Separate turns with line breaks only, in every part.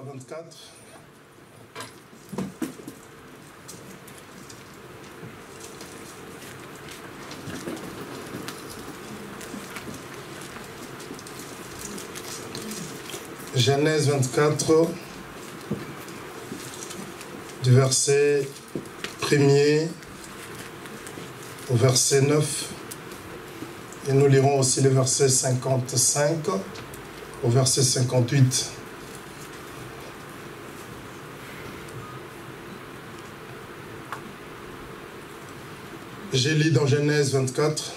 chapitre 24. Genèse 24, du verset 1er au verset 9. Et nous lirons aussi le verset 55 au verset 58. J'ai lu dans Genèse 24.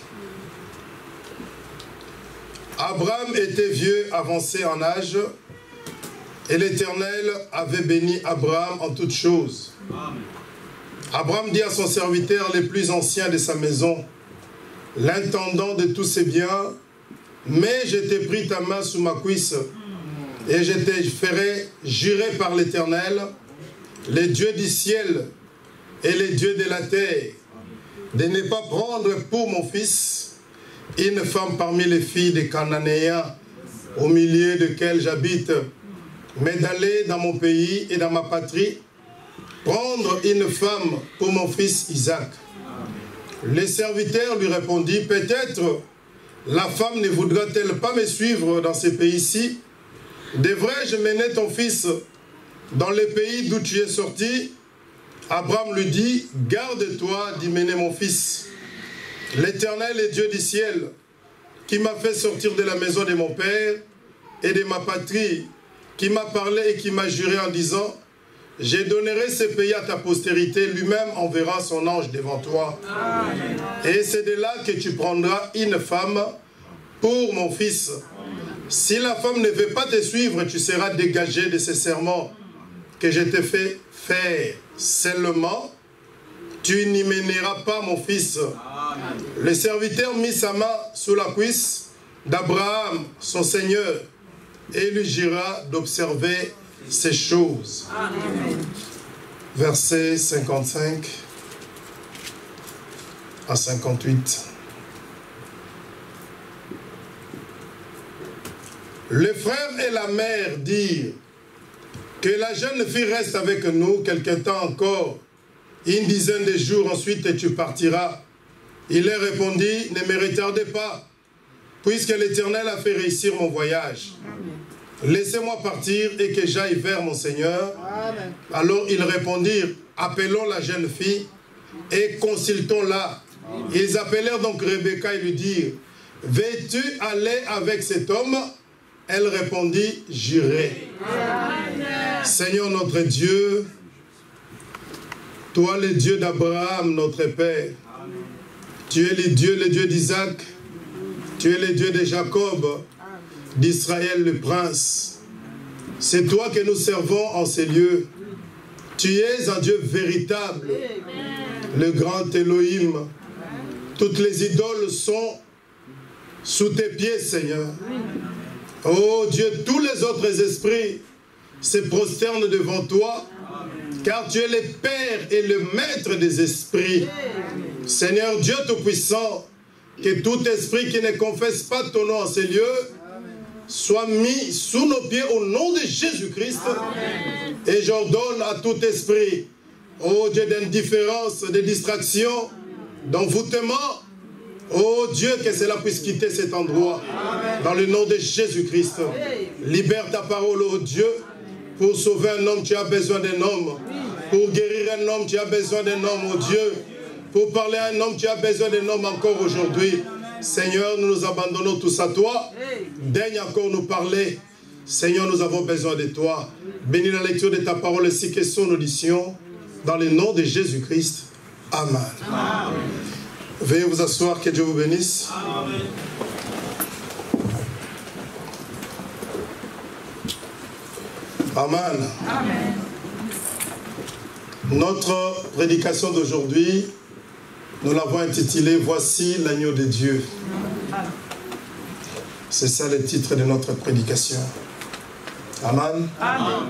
Abraham était vieux, avancé en âge, et l'Éternel avait béni Abraham en toutes choses. Abraham dit à son serviteur les plus anciens de sa maison, l'intendant de tous ses biens, mais je t'ai pris ta main sous ma cuisse, et je te ferai jurer par l'Éternel, les dieux du ciel et les dieux de la terre, de ne pas prendre pour mon fils une femme parmi les filles des Cananéens, au milieu desquelles j'habite, mais d'aller dans mon pays et dans ma patrie, prendre une femme pour mon fils Isaac. Le serviteur lui répondit, peut-être la femme ne voudra-t-elle pas me suivre dans ce pays-ci? Devrais-je mener ton fils dans le pays d'où tu es sorti? Abraham lui dit, garde-toi d'y mener mon fils. L'Éternel est Dieu du ciel, qui m'a fait sortir de la maison de mon père et de ma patrie, qui m'a parlé et qui m'a juré en disant, je donnerai ce pays à ta postérité, lui-même enverra son ange devant toi. Amen. Et c'est de là que tu prendras une femme pour mon fils. Si la femme ne veut pas te suivre, tu seras dégagé de ce serment que je t'ai fait faire. Seulement, tu n'y mèneras pas mon fils. Amen. Le serviteur mit sa main sous la cuisse d'Abraham, son Seigneur, et lui jura d'observer ces choses. Amen. Versets 55 à 58. Le frère et la mère dirent que la jeune fille reste avec nous quelque temps encore, une dizaine de jours, ensuite tu partiras. Il leur répondit, ne me retardez pas, puisque l'Éternel a fait réussir mon voyage. Laissez-moi partir et que j'aille vers mon Seigneur. Amen. Alors ils répondirent, appelons la jeune fille et consultons-la. Ils appelèrent donc Rebecca et lui dirent, veux-tu aller avec cet homme? Elle répondit, j'irai. Seigneur notre Dieu, toi le Dieu d'Abraham, notre Père, tu es le Dieu d'Isaac, tu es le Dieu de Jacob, d'Israël le prince. C'est toi que nous servons en ces lieux. Tu es un Dieu véritable, le grand Elohim. Toutes les idoles sont sous tes pieds, Seigneur. Oh Dieu, tous les autres esprits se prosternent devant toi, car tu es le Père et le Maître des esprits. Seigneur Dieu Tout-Puissant, que tout esprit qui ne confesse pas ton nom en ces lieux soit mis sous nos pieds au nom de Jésus-Christ. Et j'ordonne à tout esprit, ô Dieu d'indifférence, de distraction, d'envoûtement, ô Dieu, que cela puisse quitter cet endroit. Dans le nom de Jésus-Christ. Libère ta parole, ô Dieu. Pour sauver un homme, tu as besoin d'un homme. Pour guérir un homme, tu as besoin d'un homme, ô Dieu. Pour parler à un homme, tu as besoin d'un homme encore aujourd'hui. Seigneur, nous nous abandonnons tous à toi. Daigne encore nous parler. Seigneur, nous avons besoin de toi. Bénis la lecture de ta parole ainsi que son audition. Dans le nom de Jésus-Christ. Amen. Amen. Veuillez vous asseoir, que Dieu vous bénisse. Amen. Amen. Amen. Notre prédication d'aujourd'hui, nous l'avons intitulée « Voici l'agneau de Dieu ». C'est ça le titre de notre prédication. Amen. Amen.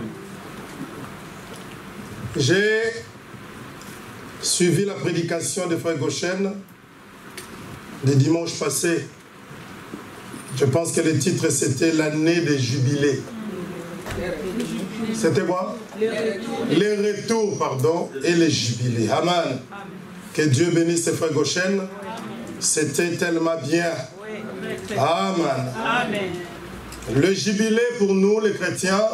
J'ai suivi la prédication de Frère Goshen le dimanche passé. Je pense que le titre c'était l'année des jubilés. C'était quoi? Les retours, pardon, et les jubilés. Amen. Que Dieu bénisse ses frères Goshen. C'était tellement bien. Amen.
Amen.
Le jubilé pour nous, les chrétiens,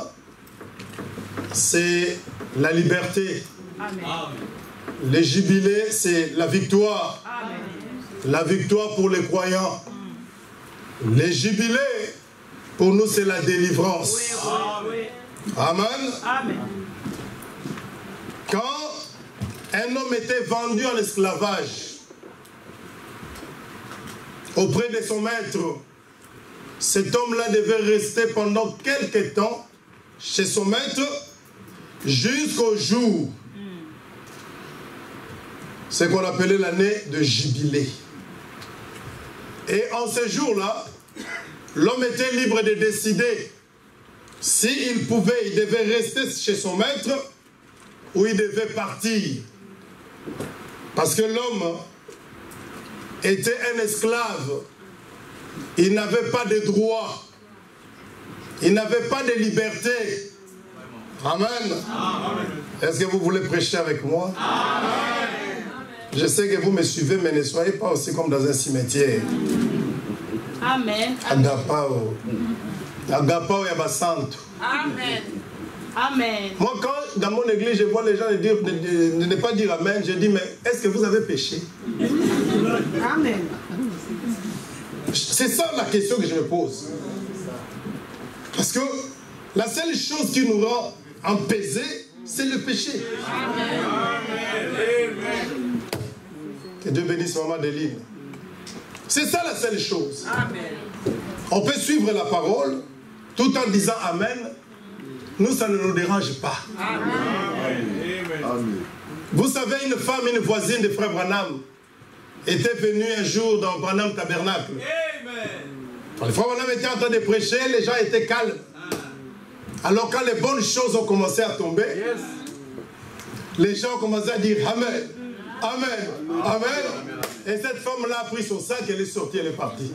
c'est la liberté.
Amen.
Le jubilé, c'est la victoire.
Amen.
La victoire pour les croyants. Les jubilés, pour nous, c'est la délivrance. Amen.
Amen.
Quand un homme était vendu en esclavage auprès de son maître, cet homme-là devait rester pendant quelque temps chez son maître jusqu'au jour, ce qu'on appelait l'année de jubilé. Et en ce jour-là, l'homme était libre de décider s'il pouvait, il devait rester chez son maître ou il devait partir. Parce que l'homme était un esclave. Il n'avait pas de droit. Il n'avait pas de liberté. Amen. Est-ce que vous voulez prêcher avec moi? Amen. Je sais que vous me suivez, mais ne soyez pas aussi comme dans un cimetière.
Amen.
Agapao. Agapao Yabasanto.
Amen. Amen.
Moi, quand dans mon église, je vois les gens dire, de ne pas dire Amen, je dis, mais est-ce que vous avez péché?
Amen.
C'est ça la question que je me pose. Parce que la seule chose qui nous rend apaisés, c'est le péché. Amen. Que Dieu bénisse Maman Deline. C'est ça la seule chose.
Amen.
On peut suivre la parole tout en disant Amen. Nous, ça ne nous dérange pas.
Amen.
Vous savez, une femme, une voisine de Frère Branham, était venue un jour dans Branham Tabernacle. Quand le Frère Branham était en train de prêcher, les gens étaient calmes. Alors quand les bonnes choses ont commencé à tomber, les gens ont commencé à dire Amen, Amen, Amen. Et cette femme-là a pris son sac, elle est sortie, elle est partie.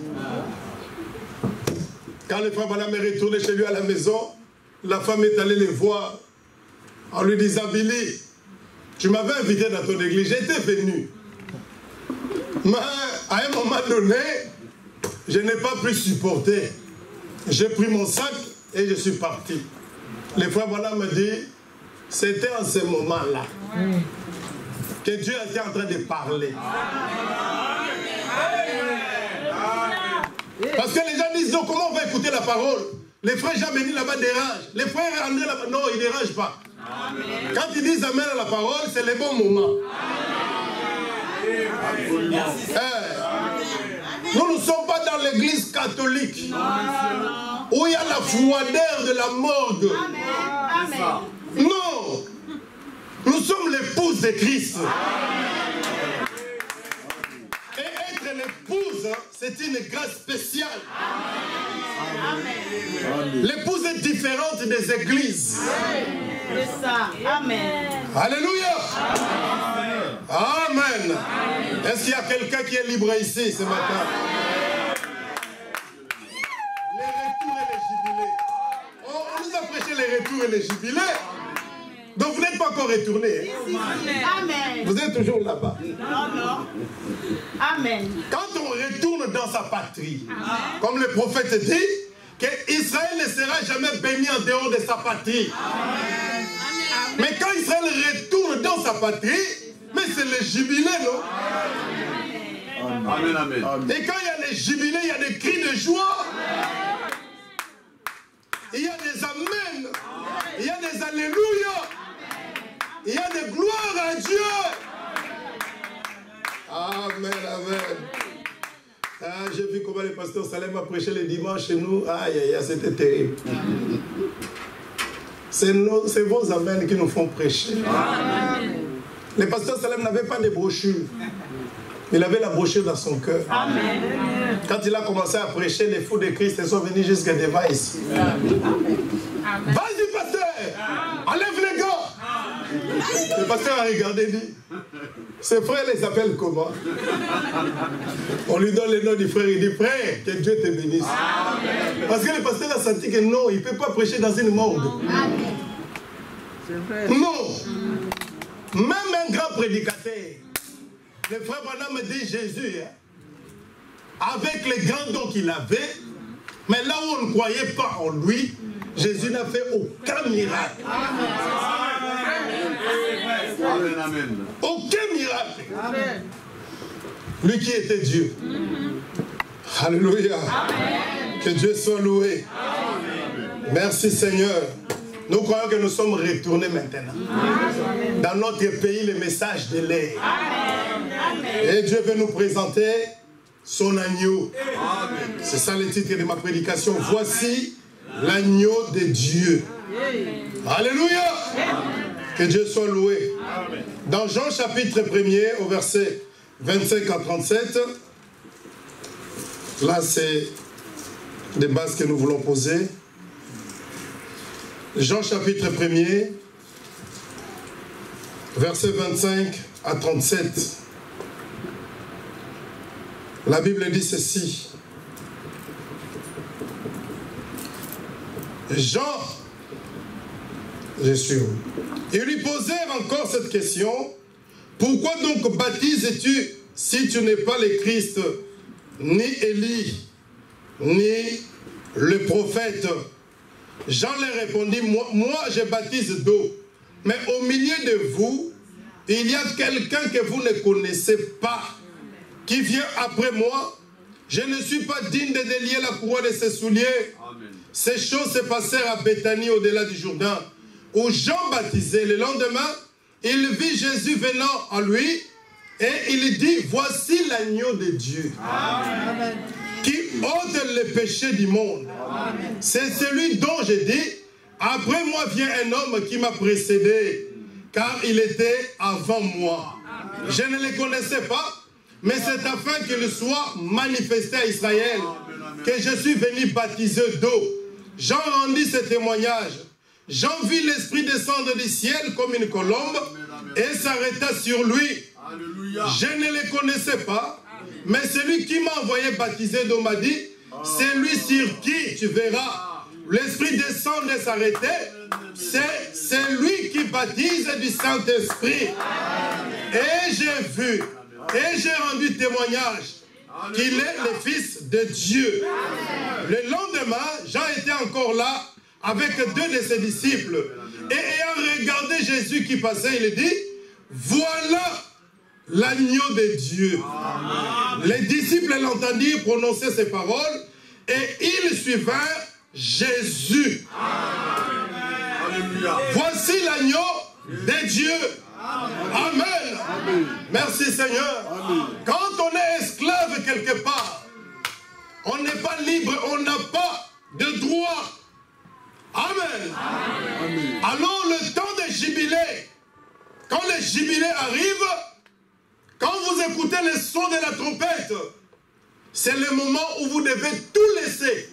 Quand le Frère Branham est retourné chez lui à la maison, la femme est allée les voir en lui disant Billy, tu m'avais invité dans ton église, j'étais venu. Mais à un moment donné, je n'ai pas pu supporter. J'ai pris mon sac et je suis parti. Le Frère Branham me dit, c'était en ce moment-là que Dieu était en train de parler. Parce que les gens disent, donc comment on va écouter la parole? Les frères Jean-Béni là-bas dérangent. Les frères André là-bas, non, ils ne dérangent pas. Amen. Quand ils disent Amen à la parole, c'est le bon moment. Nous ne sommes pas dans l'église catholique où il y a la froideur de la morgue. Amen. Non. Nous sommes l'épouse de Christ. Et être l'épouse, c'est une grâce spéciale. L'épouse est différente des églises.
C'est ça. Amen.
Alléluia. Amen. Est-ce qu'il y a quelqu'un qui est libre ici ce matin? Les retours et les jubilés. On nous a prêché les retours et les jubilés. Donc vous n'êtes pas encore retourné.
Amen.
Vous êtes toujours là-bas.
Non, non. Amen.
Quand on retourne dans sa patrie, comme le prophète dit, qu'Israël ne sera jamais béni en dehors de sa patrie. Amen. Mais quand Israël retourne dans sa patrie, mais c'est le jubilé, non?
Amen, amen.
Et quand il y a les jubilés, il y a des cris de joie. Il y a des amen. Il y a des alléluia. Il y a des gloires à Dieu. Amen, amen. Ah, j'ai vu comment le pasteur Salem a prêché le dimanche chez nous. Aïe, aïe, aïe, c'était terrible. C'est vos amens qui nous font prêcher. Amen. Le pasteur Salem n'avait pas de brochure. Il avait la brochure dans son cœur. Amen. Quand il a commencé à prêcher, les fous de Christ sont venus jusqu'à devant ici. Vas-y, pasteur, enlève les gars. Le pasteur a regardé et dit, Ses frères les appellent comment? On lui donne le nom du frère, il dit frère, que Dieu te bénisse. Amen. Parce que le pasteur a senti que non, il ne peut pas prêcher dans une morgue. Non. Même un grand prédicateur, le frère Branham me dit Jésus, avec les grands dons qu'il avait, mais là où on ne croyait pas en lui, Jésus n'a fait aucun miracle.
Amen, amen.
Aucun miracle. Amen. Lui qui était Dieu. Alléluia. Amen. Que Dieu soit loué. Amen. Merci Seigneur. Nous croyons que nous sommes retournés maintenant. Amen. Dans notre pays, le message de l'air. Et Dieu veut nous présenter son agneau. C'est ça le titre de ma prédication. Voici l'agneau de Dieu. Alléluia. Que Dieu soit loué. Amen. Dans Jean chapitre 1er au verset 25 à 37, là c'est des bases que nous voulons poser. Jean chapitre 1er, verset 25 à 37. La Bible dit ceci. Jean, je suis où? Ils lui posèrent encore cette question. Pourquoi donc baptises-tu si tu n'es pas le Christ, ni Élie, ni le prophète? Jean leur répondit, moi je baptise d'eau, mais au milieu de vous, il y a quelqu'un que vous ne connaissez pas, qui vient après moi. Je ne suis pas digne de délier la courroie de ses souliers. Amen. Ces choses se passèrent à Béthanie, au-delà du Jourdain, où Jean baptisait. Le lendemain, il vit Jésus venant à lui et il dit, voici l'agneau de Dieu. Amen. Qui ôte les péchés du monde. C'est celui dont j'ai dit, après moi vient un homme qui m'a précédé, car il était avant moi. Amen. Je ne le connaissais pas, mais c'est afin qu'il soit manifesté à Israël que je suis venu baptiser d'eau. Jean rendit ce témoignage. Jean vit l'Esprit descendre du ciel comme une colombe et s'arrêta sur lui. Alléluia. Je ne le connaissais pas, mais celui qui m'a envoyé baptiser d'eau m'a dit, c'est lui sur qui tu verras l'Esprit descendre et s'arrêter. C'est lui qui baptise du Saint-Esprit. Et j'ai vu, et j'ai rendu témoignage qu'il est le Fils de Dieu. Le lendemain, Jean était encore là avec deux de ses disciples. Et ayant regardé Jésus qui passait, il dit, voilà l'agneau de Dieu. Amen. Les disciples l'entendirent prononcer ces paroles et ils suivirent Jésus. Amen. Voici l'agneau de Dieu. Amen. Amen. Merci Seigneur. Amen. Quand on est esclave quelque part, on n'est pas libre, on n'a pas de droit. Amen. Amen. Alors le temps des jubilés, quand les jubilés arrivent, quand vous écoutez le son de la trompette, c'est le moment où vous devez tout laisser.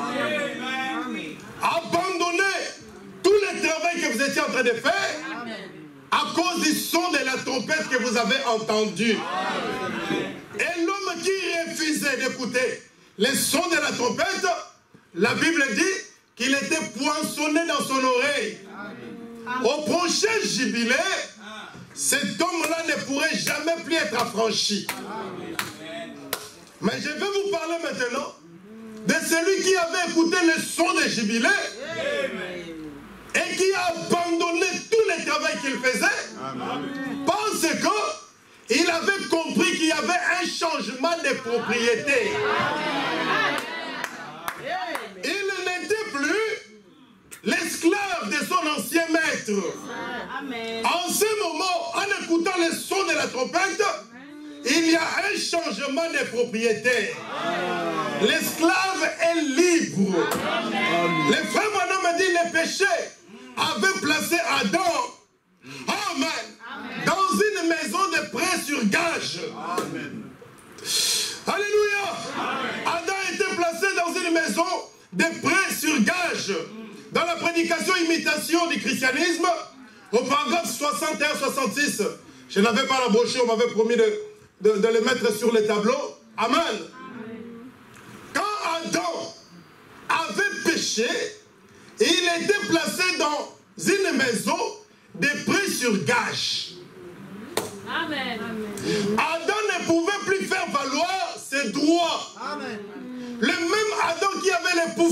Amen. Abandonner tout le travail que vous étiez en train de faire. Amen. À cause du son de la trompette que vous avez entendu. Amen. Et l'homme qui refusait d'écouter le son de la trompette, la Bible dit qu'il était poinçonné dans son oreille. Amen. Au prochain jubilé, cet homme-là ne pourrait jamais plus être affranchi. Amen. Mais je vais vous parler maintenant de celui qui avait écouté le son des jubilés. Amen. Et qui a abandonné tout le travail qu'il faisait. Amen. Parce qu'il avait compris qu'il y avait un changement de propriété. Amen. Il n'était plus l'esclave de son ancien maître. Amen. En ce moment, en écoutant le son de la trompette, il y a un changement de propriété. L'esclave est libre. Amen. Le frère Madame dit le péché avait placé Adam, amen, amen, dans une maison de prêt sur gage. Amen. Alléluia. Amen. Adam était placé dans une maison de prêt sur gage. Dans la prédication imitation du christianisme, au paragraphe 61-66, Je n'avais pas la brochure, on m'avait promis de les mettre sur les tableaux. Amen. Quand Adam avait péché, il était placé dans une maison de prêt sur gage.
Amen.
Adam ne pouvait plus faire valoir ses droits.
Amen.
Le même Adam qui avait le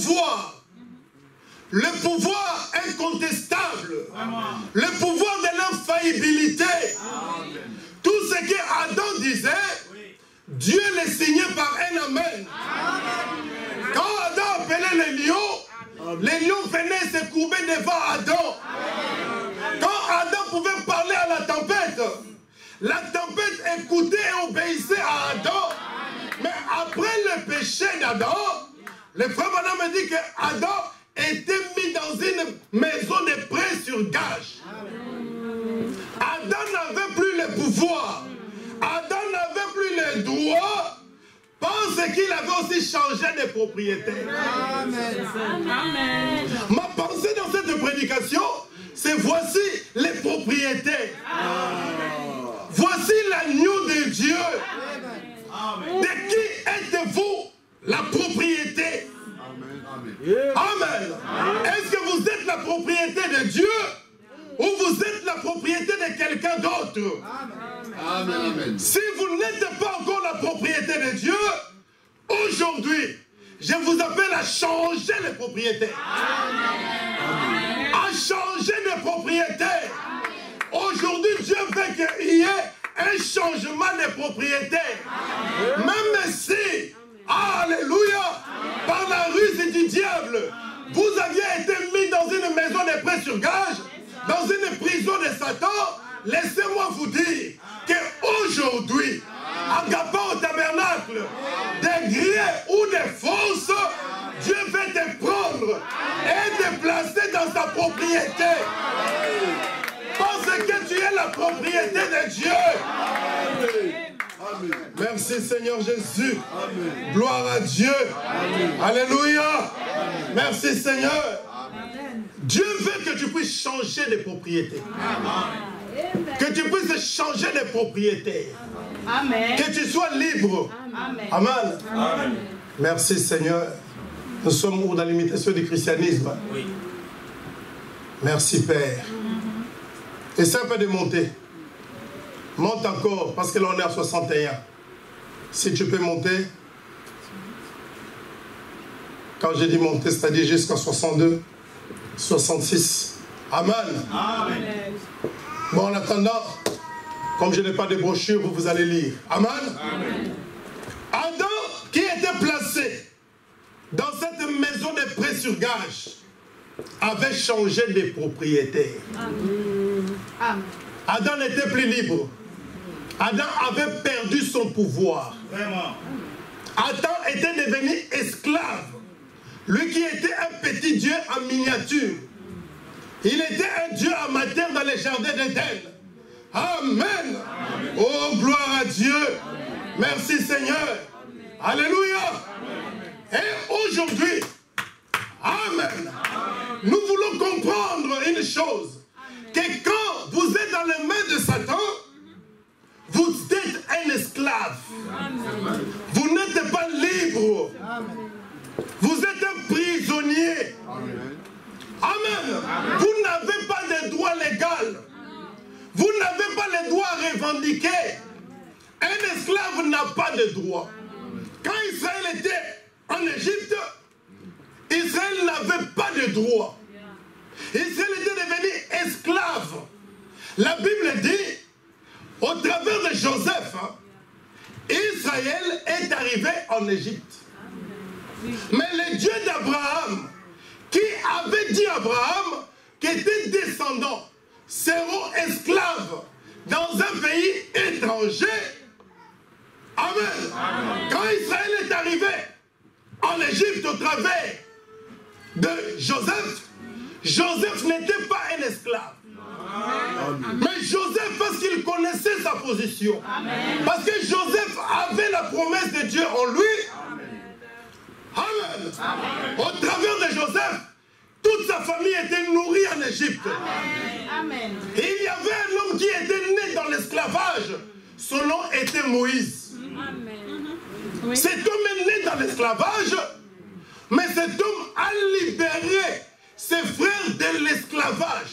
pouvoir incontestable, le pouvoir de l'infaillibilité. Tout ce que Adam disait, Dieu le signait par un amen. Quand Adam appelait les lions venaient se courber devant Adam. Quand Adam pouvait parler à la tempête écoutait et obéissait à Adam. Mais après le péché d'Adam, le frère Branham me dit que Adam était mis dans une maison de prêt sur gage. Adam n'avait plus le pouvoir. Adam n'avait plus les droits parce qu'il avait aussi changé de propriété.
Amen.
Ma pensée dans cette prédication, c'est voici les propriétés. Voici l'agneau de Dieu. De qui êtes-vous la propriété? Amen. Est-ce que vous êtes la propriété de Dieu ou vous êtes la propriété de quelqu'un d'autre?
Amen.
Si vous n'êtes pas encore la propriété de Dieu, aujourd'hui, je vous appelle à changer les propriétés. À changer de propriété. Aujourd'hui, Dieu veut qu'il y ait un changement de propriété. Même si, alléluia, par la ruse du diable, vous aviez été mis dans une maison de prêt sur gage, dans une prison de Satan, laissez-moi vous dire qu'aujourd'hui, Agapa au tabernacle, des grès ou des forces, Dieu veut te prendre et te placer dans sa propriété. Parce que tu es la propriété de Dieu.
Amen.
Merci Seigneur Jésus. Amen. Gloire à Dieu. Amen. Alléluia. Amen. Merci Seigneur. Amen. Dieu veut que tu puisses changer de propriété. Amen. Que tu puisses changer de propriété.
Amen.
Que tu sois libre.
Amen.
Amen.
Amen.
Merci Seigneur. Nous sommes dans l'imitation du christianisme. Oui. Merci Père. Essaie un peu de monter. Monte encore, parce que là on est à 61. Si tu peux monter. Quand j'ai dit monter, c'est-à-dire jusqu'à 62, 66. Amen. Amen. Bon, en attendant, comme je n'ai pas de brochure, vous allez lire. Amen. Amen. Adam, qui était placé dans cette maison de prêt sur gage, avait changé de propriété.
Amen.
Adam n'était plus libre. Adam avait perdu son pouvoir.
Vraiment.
Adam était devenu esclave. Lui qui était un petit Dieu en miniature. Il était un Dieu amateur dans les jardins d'Éden. Amen. Amen. Oh, gloire à Dieu. Amen. Merci Seigneur. Amen. Alléluia. Amen. Et aujourd'hui, Amen. Nous voulons comprendre une chose. Que quand vous êtes dans les mains de Satan, vous êtes un esclave. Amen. Vous n'êtes pas libre. Amen. Vous êtes un prisonnier. Amen. Amen. Amen. Vous n'avez pas de droits légaux. Vous n'avez pas les droits revendiqués. Un esclave n'a pas de droits. Quand Israël était en Égypte, Israël n'avait pas de droits. Israël était devenu esclave. La Bible dit, au travers de Joseph, Israël est arrivé en Égypte. Mais le Dieu d'Abraham, qui avait dit à Abraham que tes descendants seront esclaves dans un pays étranger. Amen. Amen. Quand Israël est arrivé en Égypte au travers de Joseph, Joseph n'était pas un esclave. Amen. Mais Joseph, parce qu'il connaissait sa position, amen, parce que Joseph avait la promesse de Dieu en lui, amen, amen, au travers de Joseph, tout toute sa famille était nourrie en Égypte.
Amen.
Et il y avait un homme qui était né dans l'esclavage. Son nom était Moïse.
Amen.
Cet homme est né dans l'esclavage, mais cet homme a libéré ses frères de l'esclavage.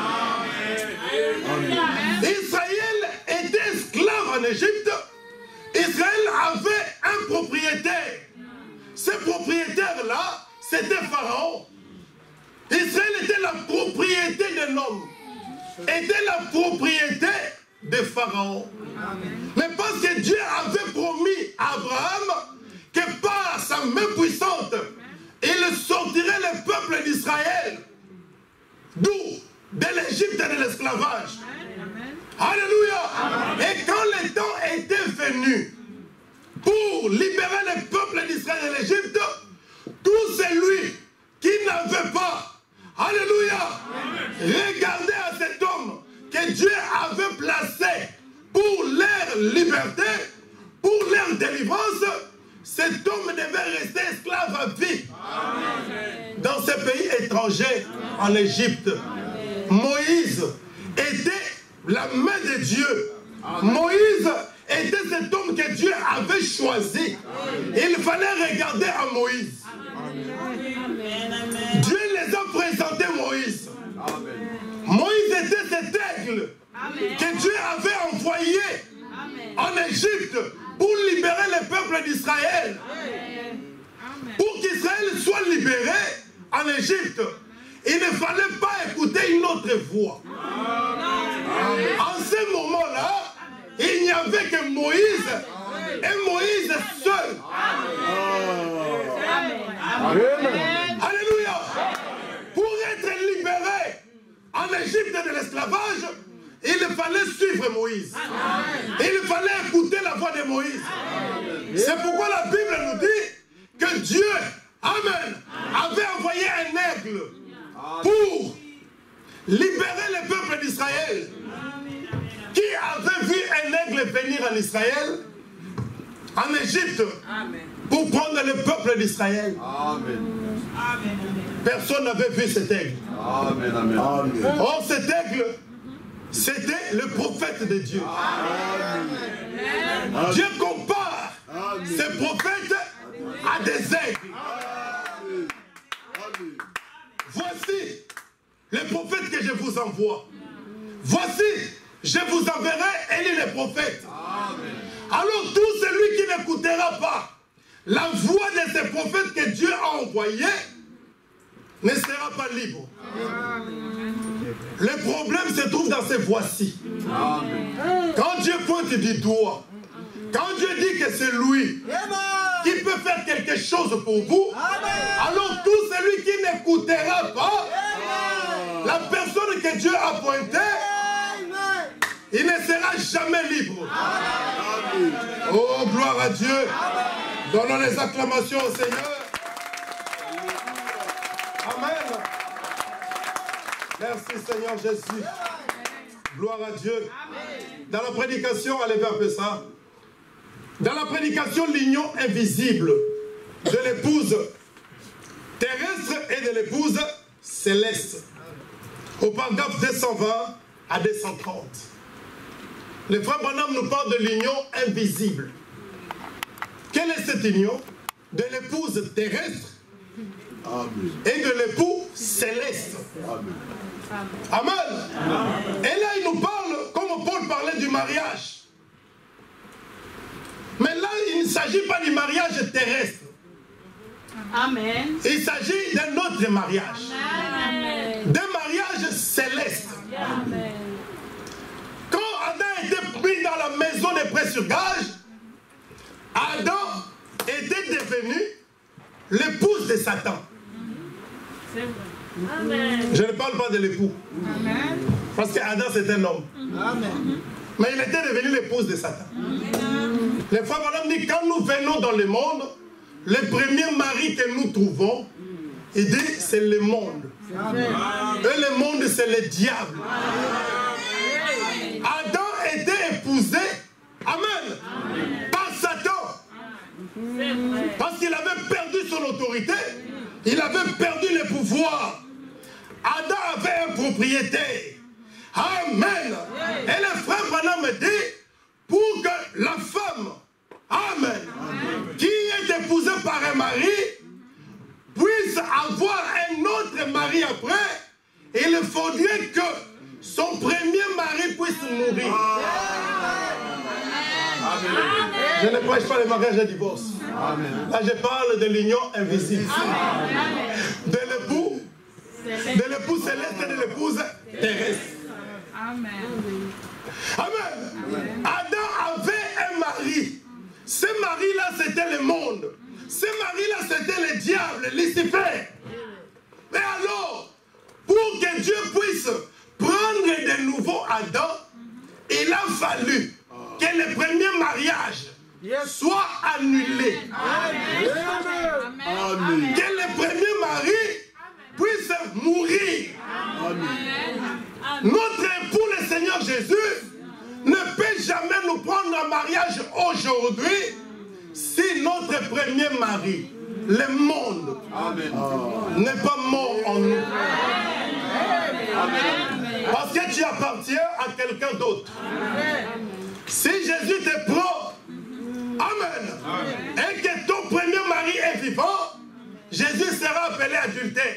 Israël était esclave en Égypte. Israël avait un propriétaire. Ce propriétaire-là, c'était Pharaon. Israël était la propriété d'un homme. Était la propriété de Pharaon. Mais parce que Dieu avait promis à Abraham que par sa main puissante, il sortirait le peuple d'Israël. D'où? De l'Égypte et de l'esclavage. Alléluia. Et quand le temps était venu pour libérer le peuple d'Israël de l'Égypte, tout celui qui n'avait pas, alléluia, regardez à cet homme que Dieu avait placé pour leur liberté, pour leur délivrance, cet homme devait rester esclave à vie. Dans ce pays étranger, en Égypte. Moïse était la main de Dieu. Moïse était cet homme que Dieu avait choisi. Il fallait regarder à Moïse. Dieu les a présentés Moïse. Moïse était cet aigle que Dieu avait envoyé en Égypte pour libérer le peuple d'Israël. Pour qu'Israël soit libéré en Égypte, il ne fallait pas écouter une autre voix. En ce moment-là, il n'y avait que Moïse et Moïse seul. Alléluia. Pour être libéré en Égypte de l'esclavage, il fallait suivre Moïse. Il fallait écouter la voix de Moïse. C'est pourquoi la Bible nous dit que Dieu, amen, avait envoyé un aigle pour libérer le peuple d'Israël. Qui avait vu un aigle venir en Israël, en Égypte, pour prendre le peuple d'Israël? Personne n'avait vu cet aigle. Or, cet aigle, c'était le prophète de Dieu. Dieu compare ces prophètes à des aigles. Voici le prophète que je vous envoie. Voici, je vous enverrai Élie le prophète. Alors tout celui qui n'écoutera pas la voix de ces prophètes que Dieu a envoyés ne sera pas libre. Le problème se trouve dans ces voix-ci. Quand Dieu pointe du doigt, quand Dieu dit que c'est lui qui peut faire quelque chose pour vous, alors tout celui qui n'écoutera pas la personne que Dieu a pointée, il ne sera jamais libre. Oh, gloire à Dieu. Donnons les acclamations au Seigneur. Amen. Merci Seigneur Jésus. Gloire à Dieu. Dans la prédication, allez vers ça. Dans la prédication, l'union invisible de l'épouse terrestre et de l'épouse céleste. Au paragraphe 220 à 230. Le frère Branham nous parle de l'union invisible. Quelle est cette union? De l'épouse terrestre et de l'époux céleste. Amen. Et là, il nous parle, comme Paul parlait du mariage. Mais là, il ne s'agit pas du mariage terrestre.
Amen.
Il s'agit d'un autre mariage.
Amen.
D'un mariage céleste.
Amen.
Quand Adam était pris dans la maison des pré-sur-gage, Adam était devenu l'épouse de Satan.
Amen.
Je ne parle pas de l'époux.
Amen.
Parce qu'Adam c'est un homme.
Amen.
Mais il était devenu l'épouse de Satan. Les frères Branham dit, quand nous venons dans le monde, le premier mari que nous trouvons, il dit, c'est le monde. Et le monde, c'est le diable. Adam était épousé, amen, par Satan. Parce qu'il avait perdu son autorité, il avait perdu le pouvoir. Adam avait un propriétaire. Amen. Et le frère Branham me dit, pour que la femme, amen, qui est épousée par un mari, puisse avoir un autre mari après, il faudrait que son premier mari puisse mourir. Je ne prêche pas le mariage et le divorce. Là, je parle de l'union invisible. De l'époux céleste et de l'épouse terrestre.
Amen.
Amen. Adam avait un mari. Ce mari-là, c'était le monde. Ce mari-là, c'était le diable, Lucifer. Mais alors, pour que Dieu puisse prendre de nouveau Adam, il a fallu que le premier mariage soit annulé.
Amen.
Que le premier mari puisse mourir. Notre époux, le Seigneur Jésus, ne peut jamais nous prendre en mariage aujourd'hui si notre premier mari, le monde, n'est pas mort en nous. Parce que tu appartiens à quelqu'un d'autre. Si Jésus te prend, amen, et que ton premier mari est vivant, Jésus sera appelé adultère.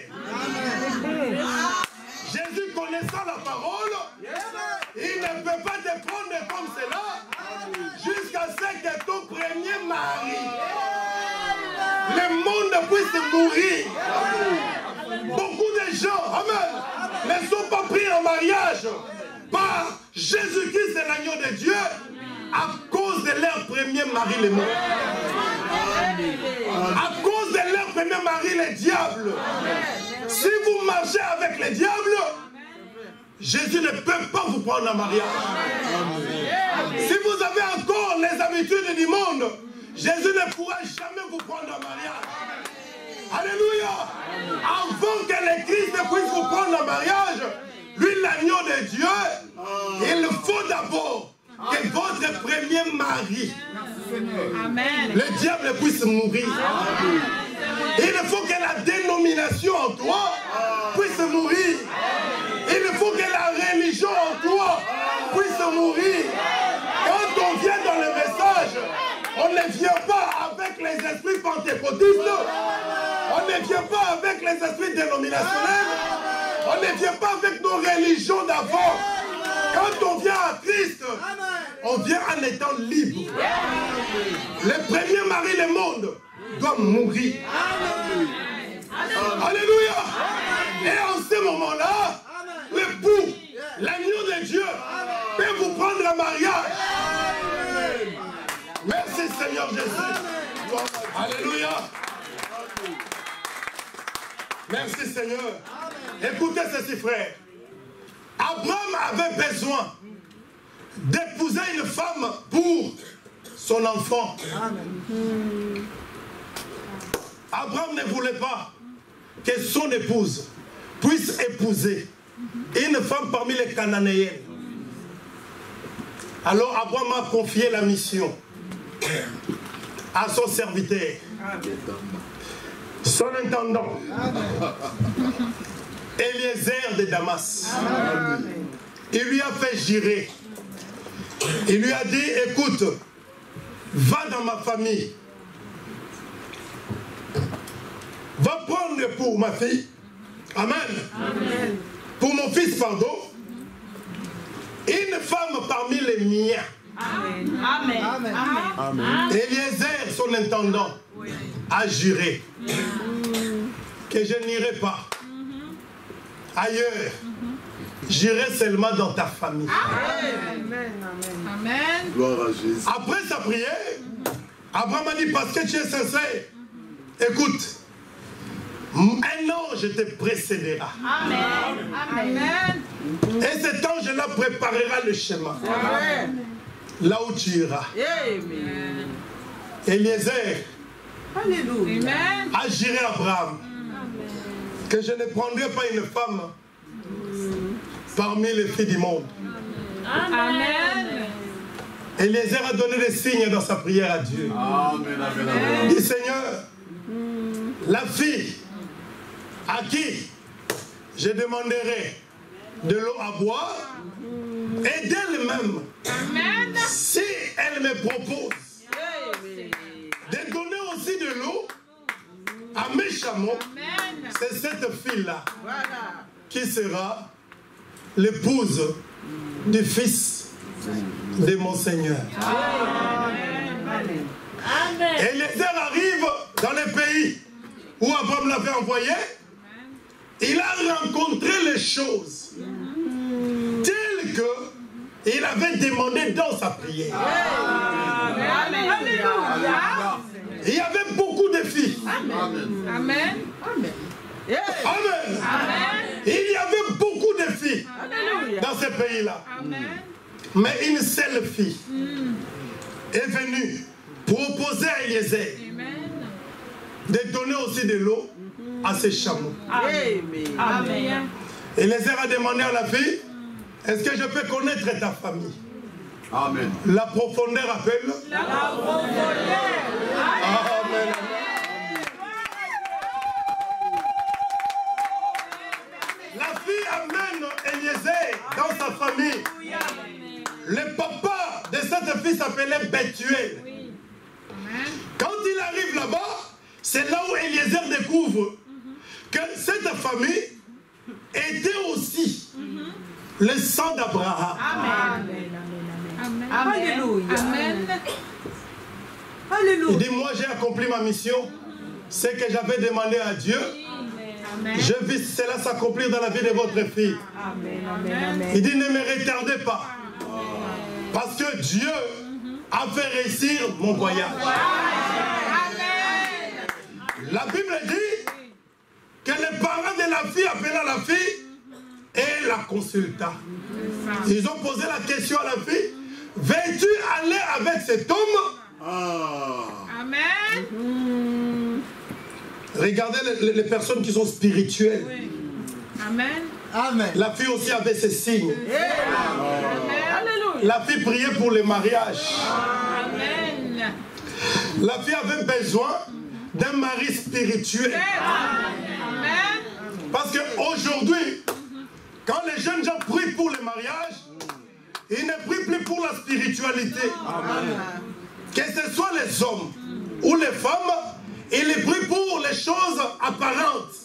Jésus, connaissant la parole, il ne peut pas te prendre comme cela jusqu'à ce que ton premier mari, le monde puisse mourir. Beaucoup de gens, amen, ne sont pas pris en mariage par Jésus-Christ, l'agneau de Dieu, à cause de leur premier mari, le monde. À cause de leur premier mari, le diable. Si vous marchez avec le diable, Jésus ne peut pas vous prendre en mariage. Si vous avez encore les habitudes du monde, Jésus ne pourra jamais vous prendre en mariage. Alléluia. Avant que le Christ puisse vous prendre en mariage, lui, l'agneau de Dieu, il faut d'abord que votre premier mari,
Amen.
le diable, puisse mourir. Il faut que la dénomination en toi puisse mourir. Il faut que la religion en toi puisse mourir. Quand on vient dans le message, on ne vient pas avec les esprits pentecôtistes. On ne vient pas avec les esprits dénominationnels. On ne vient pas avec nos religions d'avant. Quand on vient à Christ, on vient en étant libre. Le premier mari, le monde, doit mourir. Alléluia. Et en ce moment-là, l'époux, l'agneau de Dieu, peut vous prendre en mariage. Merci Seigneur Jésus. Alléluia. Merci Seigneur. Écoutez ceci, frère. Abraham avait besoin d'épouser une femme pour son enfant. Abraham ne voulait pas que son épouse puisse épouser une femme parmi les Cananéennes. Alors Abraham a confié la mission à son serviteur, son intendant, Eliezer de Damas. Il lui a fait jurer. Il lui a dit, écoute, va dans ma famille. Va prendre pour ma fille. Amen. Amen. Pour mon fils, pardon. Une femme parmi les miens.
Amen. Amen. Amen. Amen.
Eliezer, son intendant, a juré que je n'irai pas ailleurs. J'irai seulement dans ta famille.
Amen. Amen.
Gloire à Jésus.
Après sa prière, Abraham a dit, parce que tu es sincère, écoute, un ange te précédera.
Amen. Amen.
Et cet ange-là préparera le chemin.
Amen.
Là où tu iras.
Amen.
Eliezer
Amen.
a juré à Abraham que je ne prendrai pas une femme parmi les filles du monde.
Amen.
Eliezer a donné des signes dans sa prière à Dieu.
Amen, amen, amen.
Il dit, Seigneur, la fille à qui je demanderai de l'eau à boire et d'elle-même, si elle me propose de donner aussi de l'eau à mes chameaux, c'est cette fille-là qui sera l'épouse du fils de mon Seigneur. Et Eliezer arrive dans le pays où Abraham l'avait envoyé. Il a rencontré les choses telles que il avait demandé dans sa prière. Il y avait beaucoup de filles.
Amen.
Amen. Il y avait beaucoup de filles dans ce pays-là. Mais une seule fille est venue proposer à Eliezer de donner aussi de l'eau à ses chameaux.
Amen.
Eliezer a demandé à la fille, est-ce que je peux connaître ta famille?
Amen.
La profondeur appelle.
La profondeur.
Amen. La fille amène Eliezer dans sa famille. Le papa de cette fille s'appelait Bethuel. Quand il arrive là-bas, c'est là où Eliezer découvre que cette famille était aussi le sang d'Abraham.
Amen. Alléluia. Amen. Alléluia.
Il dit, moi j'ai accompli ma mission. Ce que j'avais demandé à Dieu, je vis cela s'accomplir dans la vie de votre fille. Il dit, ne me retardez pas. Parce que Dieu a fait réussir mon voyage. La Bible dit que les parents de la fille appela la fille et la consulta. Ils ont posé la question à la fille, veux-tu aller avec cet homme?
Amen.
Regardez les personnes qui sont spirituelles.
Amen.
La fille aussi avait ces signes.
Alléluia.
La fille priait pour le mariage.
Amen.
La fille avait besoin d'un mari spirituel.
Amen.
Parce qu'aujourd'hui, quand les jeunes gens prient pour le mariage, ils ne prient plus pour la spiritualité. Que ce soit les hommes ou les femmes, ils prient pour les choses apparentes.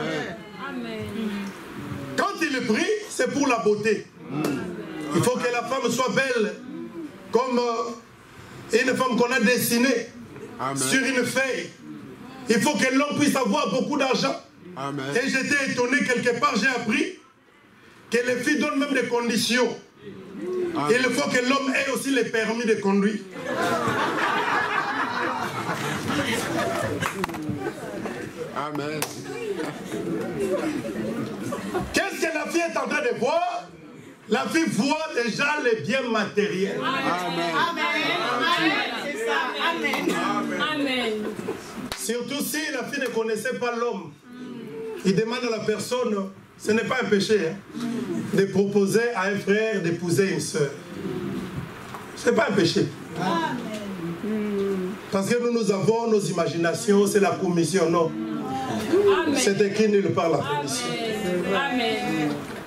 Quand ils prient, c'est pour la beauté. Il faut que la femme soit belle, comme une femme qu'on a dessinée sur une feuille. Il faut que l'homme puisse avoir beaucoup d'argent. Et j'étais étonné, quelque part, j'ai appris que les filles donnent même des conditions. Il faut que l'homme ait aussi les permis de conduire.
Amen.
Qu'est-ce que la fille est en train de voir? La fille voit déjà les biens matériels.
Amen.
Surtout si la fille ne connaissait pas l'homme. Il demande à la personne, ce n'est pas un péché, de proposer à un frère d'épouser une soeur. Ce n'est pas un péché. Parce que nous avons nos imaginations, c'est la commission, non. C'est écrit nulle part la commission.
Amen.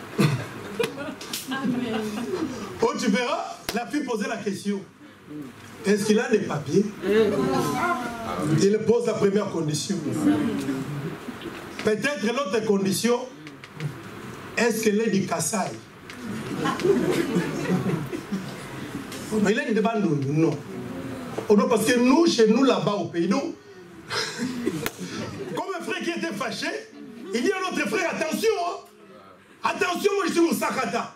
Oh, tu verras, la fille posait la question. Est-ce qu'il a des papiers? Il pose la première condition. Peut-être l'autre condition, est-ce qu'il est du Kassai? Mais il est de Bandundu, non. Oh non, parce que nous, chez nous, là-bas au pays, nous, comme un frère qui était fâché, il dit à notre frère, attention, hein. Attention, moi je suis Moussakata.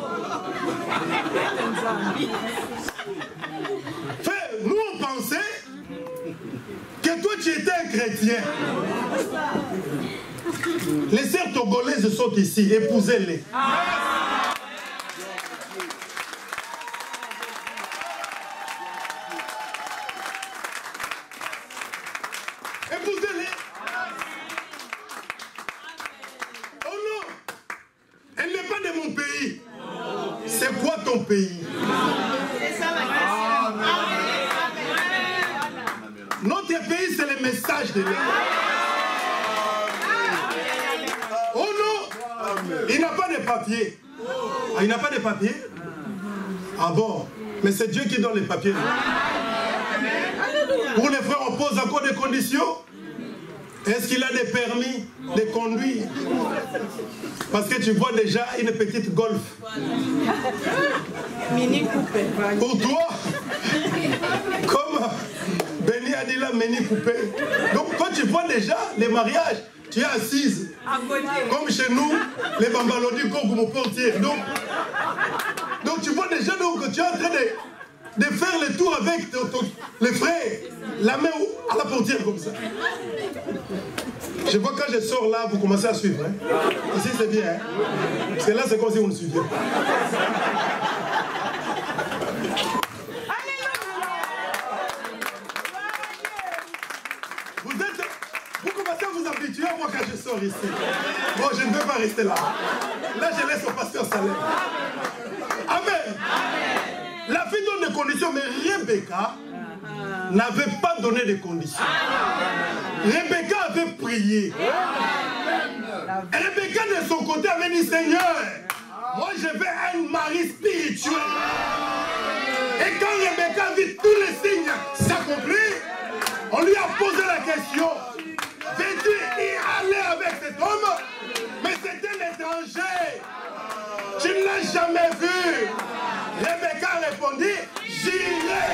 Frère, nous on pensait que toi tu étais un chrétien. Les sœurs togolaises sont ici, épousez-les. Épousez-les. Oh non, elle n'est pas de mon pays. C'est quoi ton pays? Notre pays, c'est le message de Dieu. Oh non, n'a pas de papier. Ah, il n'a pas de papier? Ah bon? Mais c'est Dieu qui donne les papiers. Pour les frères, on pose encore des conditions. Est-ce qu'il a des permis de conduire? Parce que tu vois déjà une petite Golf.
Mini coupé.
Pour toi, comme Béni a dit là, mini coupé. Donc quand tu vois déjà les mariages, tu es assise. Comme chez nous, les bambalodis comme au portier. Donc tu vois déjà donc, tu es en train de faire le tour avec les frères, la main à la portière comme ça. Je vois quand je sors là, vous commencez à suivre. Hein? Ici c'est bien. Hein? Parce que là c'est comme si vous ne suiviez pas. Vous commencez à vous habituer à moi quand je sors ici. Bon, je ne veux pas rester là. Là je laisse au pasteur Salem. Amen. La fille donne des conditions, mais Rebecca n'avait pas donné de conditions. Rebecca avait prié. Rebecca de son côté avait dit, Seigneur, moi je veux un mari spirituel. Et quand Rebecca vit tous les signes s'accomplir, on lui a posé la question, veux-tu y aller avec cet homme? Mais c'était l'étranger. Tu ne l'as jamais vu. Rebecca répondit, j'irai.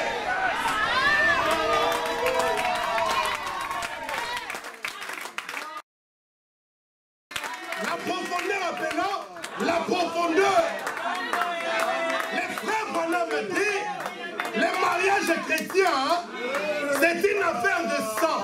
La profondeur appelant la profondeur. Les frères Branham me disent, le mariage chrétien, hein, c'est une affaire de sang.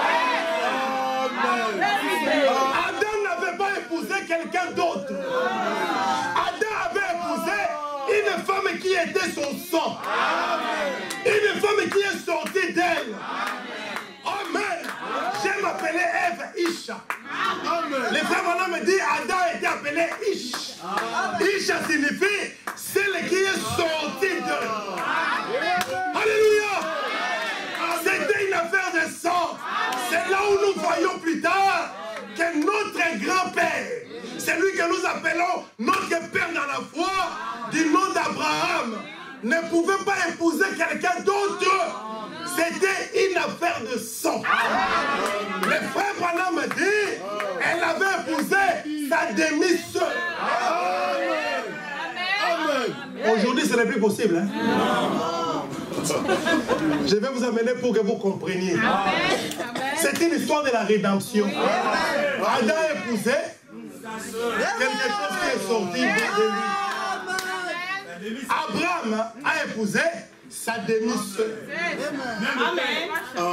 Adam n'avait pas épousé quelqu'un d'autre. Adam avait épousé une femme qui était son sang. Une femme qui est sortie d'elle. Amen. J'aime appeler Ève Isha. Les frères Branham me disent Adam était appelé Ish. Isha signifie celle qui est sortie d'elle. Alléluia. C'était une affaire de sang. C'est là où nous voyons plus tard que notre grand-père, celui que nous appelons notre père dans la foi, du nom d'Abraham, ne pouvait pas épouser quelqu'un d'autre. C'était une affaire de sang. Le frère Branham me dit, elle avait épousé sa demi-sœur. Aujourd'hui, ce n'est plus possible. Hein? Je vais vous amener pour que vous compreniez. C'est une histoire de la rédemption. Adam a épousé quelque chose qui est sorti de lui. Abraham a épousé sa demi-sœur.
Amen.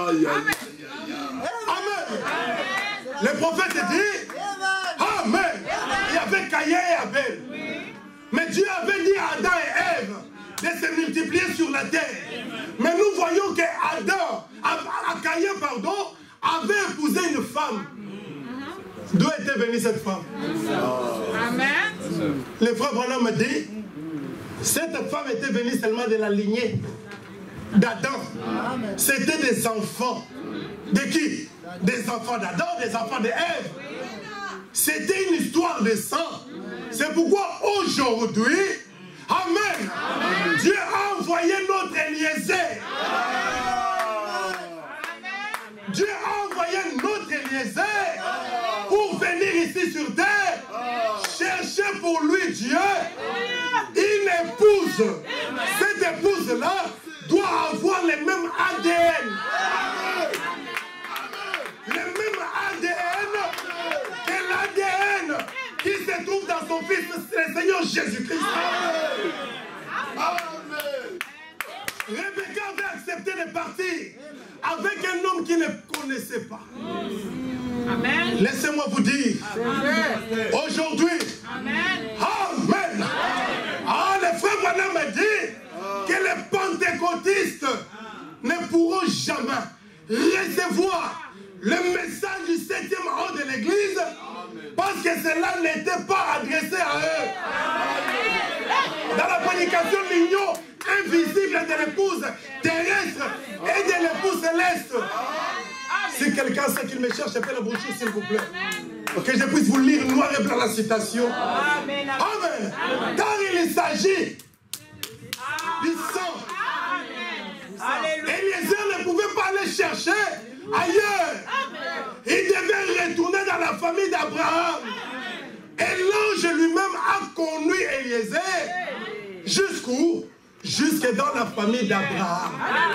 Amen. Le prophète dit, Amen. Il y avait Caïn et Abel. Mais Dieu avait dit à Adam et Ève de se multiplier sur la terre. Mais nous voyons que Caïn, avait épousé une femme. D'où était venue cette femme?
Amen.
Le frère Branham me dit, cette femme était venue seulement de la lignée d'Adam. C'était des enfants. De qui? Des enfants d'Adam, des enfants d'Ève. C'était une histoire de sang. C'est pourquoi aujourd'hui, Amen, Dieu a envoyé notre Eliezer. Dieu a envoyé notre Eliezer pour venir ici sur terre, chercher pour lui Dieu une épouse. Cette épouse-là doit avoir le même ADN. Le même ADN que l'ADN qui se trouve dans son Fils, le Seigneur Jésus-Christ. Amen. Rebecca avait accepté de partir avec un homme qu'il ne connaissait pas.
Amen.
Laissez-moi vous dire, aujourd'hui,
Amen.
Amen. Ah, le frère Branham m'a dit que les pentecôtistes ne pourront jamais recevoir le message du 7e ordre de l'Église parce que cela n'était pas adressé à eux. Dans la prédication de l'union invisible de l'épouse terrestre et de l'épouse céleste. Si quelqu'un sait qu'il me cherche, fais la brochure s'il vous plaît. Que je puisse vous lire noir et blanc la citation.
Amen.
Amen. Car il s'agit du sang. Eliezer ne pouvait pas aller chercher ailleurs. Il devait retourner dans la famille d'Abraham. Et l'ange lui-même a conduit Eliezer jusqu'où? Jusque dans la famille d'Abraham.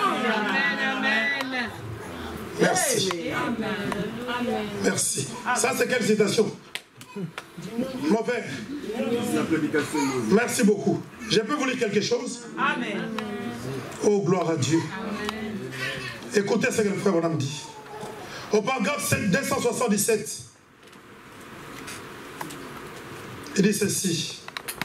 Merci. Merci. Ça, c'est quelle citation? Mon père. Merci beaucoup. Je peux vous lire quelque chose?
Amen.
Oh, gloire à Dieu. Écoutez ce que le frère Bonhomme dit. Au paragraphe 277, il dit ceci.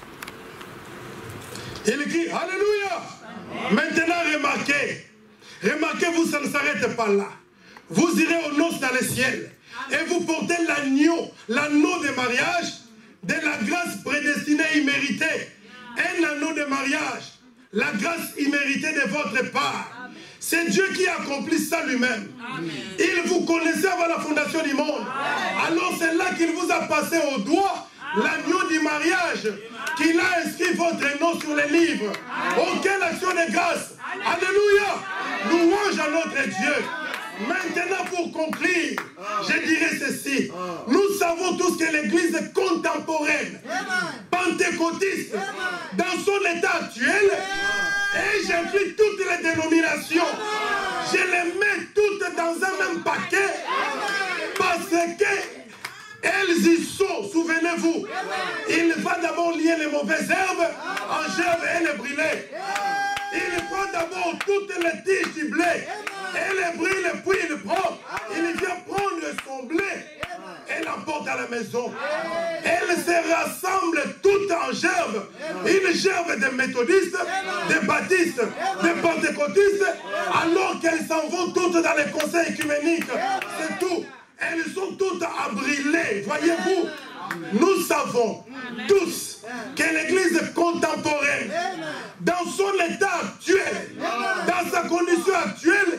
Il écrit, Alléluia. Maintenant, remarquez-vous, ça ne s'arrête pas là. Vous irez aux noces dans le ciel et vous portez l'anneau de mariage de la grâce prédestinée et imméritée. Un anneau de mariage, la grâce imméritée de votre part. C'est Dieu qui accomplit ça lui-même. Il vous connaissait avant la fondation du monde. Alors c'est là qu'il vous a passé au doigt l'agneau du mariage, qu'il a inscrit votre nom sur les livres. Oh, quelle action de grâce! Alléluia! Louange à notre Dieu. Maintenant, pour conclure, je dirais ceci. Nous savons tous que l'église contemporaine, pentecôtiste, dans son état actuel, et j'inclus toutes les dénominations, je les mets toutes dans un même paquet, parce que elles y sont, souvenez-vous. Il va d'abord lier les mauvaises herbes en gerbes et les brûler. Il prend d'abord toutes les tiges du blé et les brûle, puis il prend. Il vient prendre son blé et l'emporte à la maison. Elles se rassemblent toutes en gerbes. Une gerbe des méthodistes, des baptistes, des pentecôtistes, alors qu'elles s'en vont toutes dans les conseils œcuméniques. C'est tout. Elles sont toutes à brûler. Voyez-vous, nous savons tous que l'église contemporaine, dans son état actuel, dans sa condition actuelle,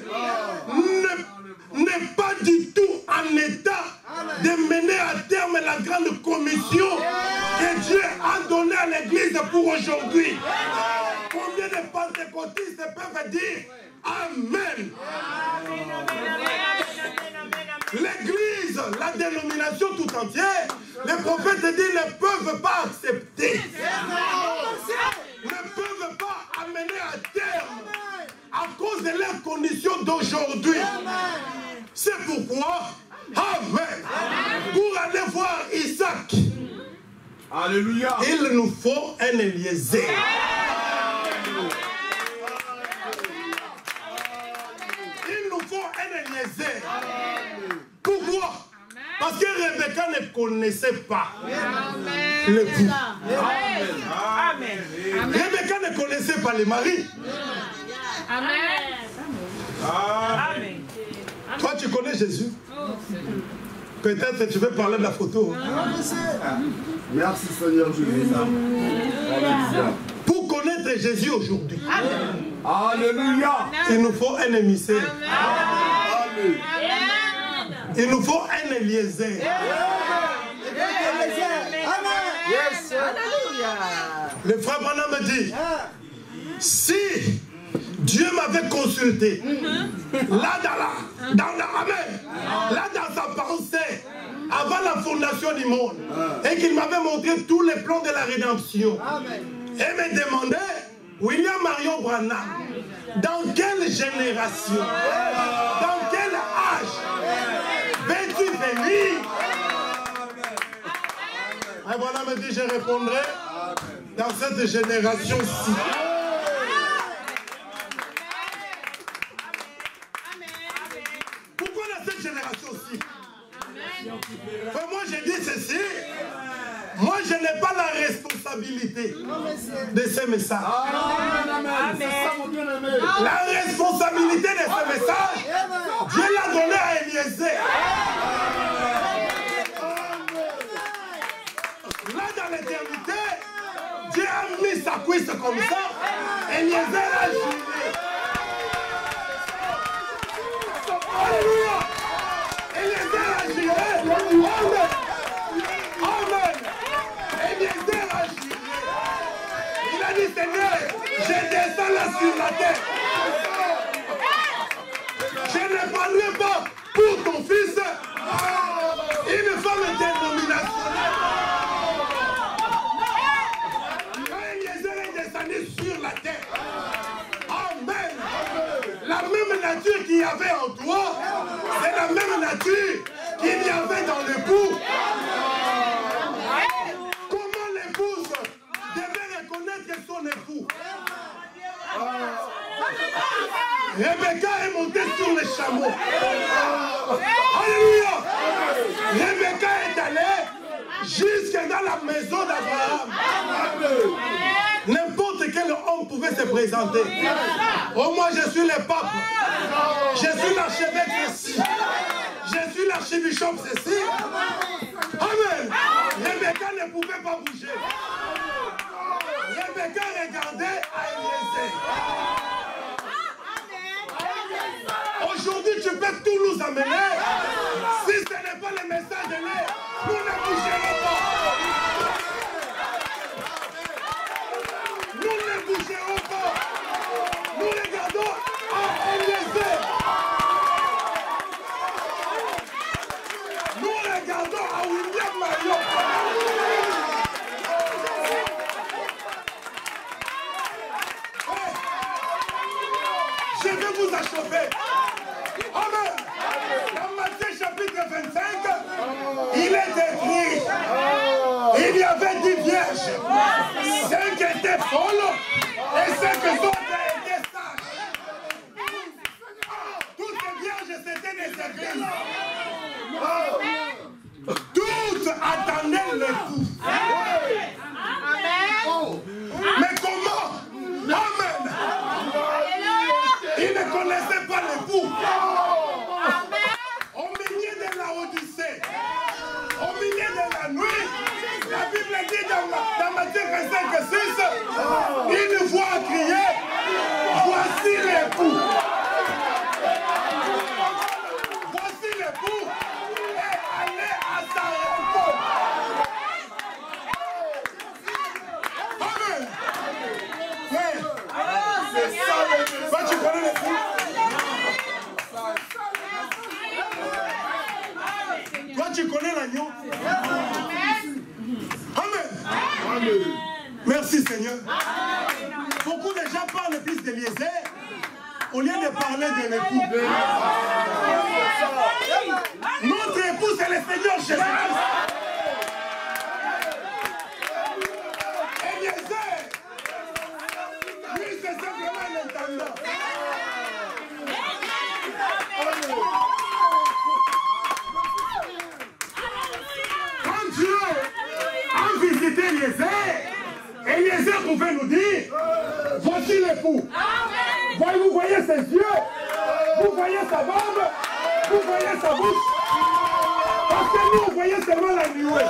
n'est pas du tout en état de mener à terme la grande commission que Dieu a donnée à l'église pour aujourd'hui. Combien de pentecôtistes peuvent dire Amen? L'église, la dénomination tout entière, les prophètes disent ne peuvent pas accepter, ne peuvent pas amener à terme à cause de leurs conditions d'aujourd'hui. C'est pourquoi, Amen, pour aller voir Isaac,
Alléluia,
il nous faut un Eliezer. Il nous faut un Eliezer. Pourquoi? Parce que Rebecca ne connaissait pas l'époux.
Amen.
Rebecca ne connaissait pas les maris.
Amen. Amen.
Toi, tu connais Jésus. Peut-être tu veux parler de la photo.
merci Seigneur Jésus. Alléluia.
Pour connaître Jésus aujourd'hui,
Alléluia.
il nous faut un émissaire.
Amen.
Il nous faut un Eliezer. Le frère Branham me dit, si Dieu m'avait consulté, là dans sa pensée, avant la fondation du monde, et qu'il m'avait montré tous les plans de la rédemption, et me demandait, William Marion Branham, dans quelle génération, dans quel âge vais-tu venir? Et voilà, me dit, je répondrai dans cette génération-ci. Pourquoi dans cette génération-ci? Moi, je dis ceci. Moi, je n'ai pas la responsabilité de ce message. La responsabilité de ce message, Dieu l'a donné à Eliezer. Là, dans l'éternité, Dieu a mis sa cuisse comme ça. Eliezer a juré. Alléluia. Eliezer a juré. sur la terre. Je ne parlerai pas pour ton fils, une femme dénominationnelle. Quand Eliezer est descendu sur la terre, amen. La même nature qu'il y avait en toi, c'est la même nature qu'il y avait dans l'époux. Comment l'épouse devait reconnaître son époux? Rebecca est montée sur le chameau. Alléluia. Rebecca est allée jusque dans la maison d'Abraham. N'importe quel homme pouvait se présenter. Oh, moi je suis le pape. Je suis l'archevêque ceci. Je suis l'archibishop ceci. Amen. Rebecca ne pouvait pas bouger. Rebecca regardait à Eliezer. Aujourd'hui, tu peux tout nous amener. Si ce n'est pas le message de l'air, nous ne bougerons pas. Nous ne bougerons pas. Nous regardons à Eliezer. Nous regardons à William Marion. Je vais vous achever. Amen. Dans Matthieu chapitre 25, il est écrit, il y avait 10 vierges. 5 étaient folles et 5 autres étaient sages. Toutes les vierges c'était des églises. Toutes attendaient l'époux. Mais comment? Amen. Ils ne connaissaient pas l'époux. Au milieu de la Odyssée, au milieu de la nuit, la Bible dit dans Matthieu 25:6, une voix a crié, voici l'époux. Voici l'époux et allez à sa rencontre. Amen. C'est ça le message. Toi, tu connais l'époux? Toi, tu connais l'agneau? Amen. Amen. Merci Seigneur. Beaucoup de gens parlent plus d'Eliezer au lieu de parler de l'époux. Notre époux, c'est le Seigneur Jésus-Christ. Eliezer, lui, c'est simplement un intendant. Quand Dieu a visité Eliezer, Eliezer pouvait nous dire, voici l'époux. Vous voyez ses yeux, vous voyez sa barbe, vous voyez sa bouche. Parce que nous, vous voyez seulement la nuée.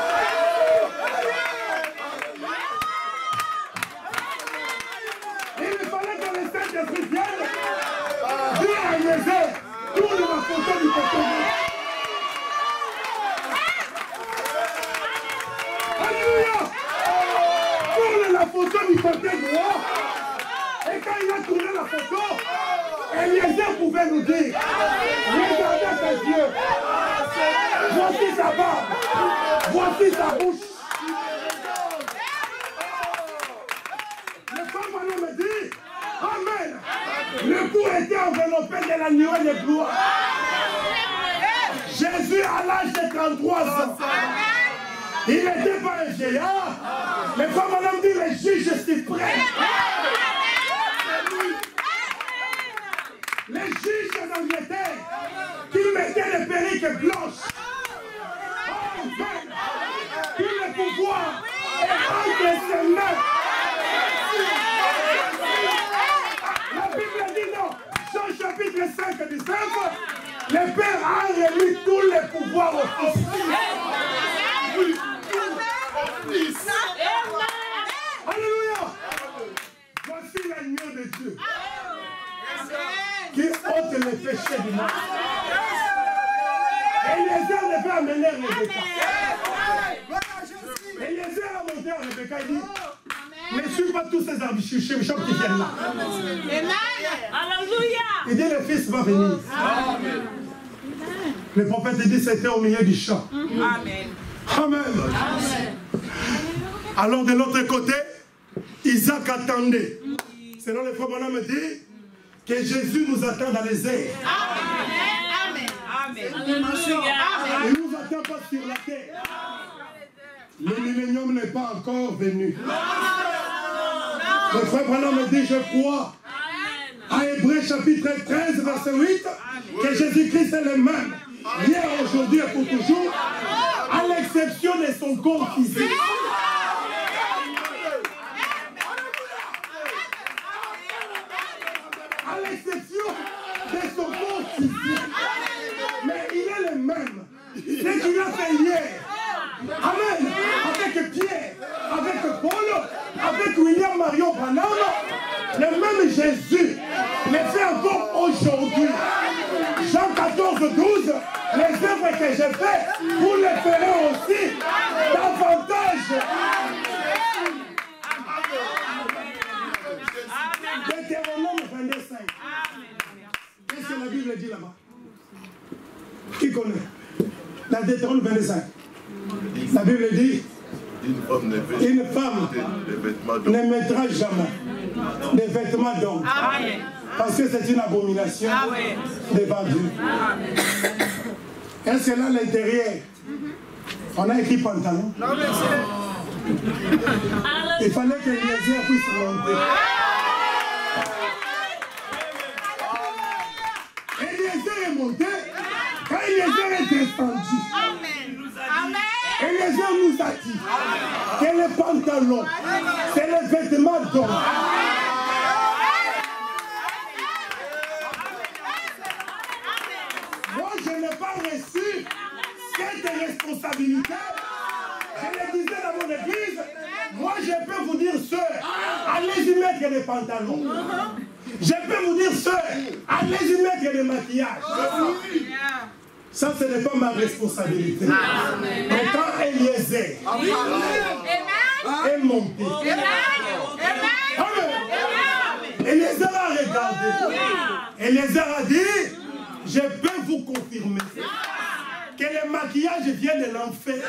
Il fallait que le Saint-Esprit vienne dire à Eliezer, tourne la photo du côté. Alléluia! Tourne la photo du côté droit. Et quand il a tourné la photo, Eliezer pouvait nous dire, regardez ses yeux, voici sa barbe, voici sa bouche. Le femme alors me dit, amen. Le cou était enveloppé de la nuée de gloire. Jésus à l'âge de 33 ans. Il n'était pas un géant. Les femmes madame dit, les juges suprêmes. Les juges d'Angleterre qui mettaient les perruques blanches. Tout le pouvoir est entre ses mains. La Bible dit non. Jean chapitre 5 19, le Père a remis tous les pouvoirs au Fils. Alléluia. Voici l'agneau de Dieu qui ôte les péchés du monde. Eliezer devait amener Rebecca. Eliezer a monté à Rebecca et dit, Ne suis pas tous ces arbichons qui viennent là.
Amen. Alléluia.
Il dit le Fils va venir.
Amen.
Le prophète dit c'était au milieu du champ.
Amen.
Amen. Alors de l'autre côté, Isaac attendait. Selon les frères Branham dit que Jésus nous attend dans les airs.
Amen. Amen.
Il ne nous attend pas sur la terre. Le millénium n'est pas encore venu. Le frère Branham dit, je crois, à Hébreux chapitre 13, verset 8, que Jésus-Christ est le même, hier, aujourd'hui et pour toujours, à l'exception de son corps physique. À l'exception de son corps physique. Mais il est le même. Ce qu'il a fait hier. Amen. Avec Pierre, avec Paul, avec William Marion Branham, le même Jésus le fait encore aujourd'hui. Jean 14, 12, les œuvres que j'ai faites, vous les ferez aussi davantage. Deutéronome 22,5. Qu'est-ce que la Bible dit là-bas? Qui connaît? La Deutéronome 25. La Bible dit une femme ne mettra jamais des vêtements d'homme. Parce que c'est une abomination devant Dieu. Est-ce que là, à l'intérieur, on a écrit pantalon? Il fallait que Eliezer puisse monter. Eliezer est monté. Quand Eliezer est descendu, Eliezer nous a dit que les pantalons, c'est les vêtements d'homme. Moi, je n'ai pas reçu cette responsabilité. Je le disais dans mon église, moi, je peux vous dire, sœurs, allez-y mettre des pantalons. Je peux vous dire, sœurs, allez-y mettre des maquillages. Ça, ce n'est pas ma responsabilité. Mais quand Eliezer est monté, Eliezer a regardé. Eliezer a dit, je peux vous confirmer que le maquillage vient de l'enfer.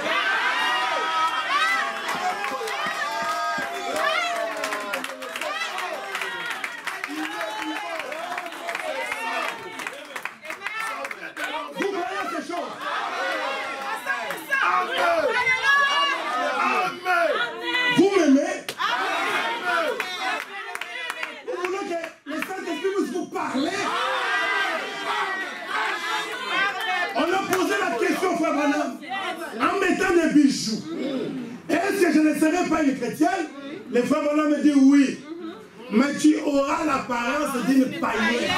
Vous voyez ces choses? Vous m'aimez? Vous voulez que le Saint-Esprit vous parle? On a posé la question, frère Branham, en mettant des bijoux. Est-ce que je ne serai pas une chrétienne? Le frère Branham me dit oui. Mais tu auras l'apparence d'une païenne.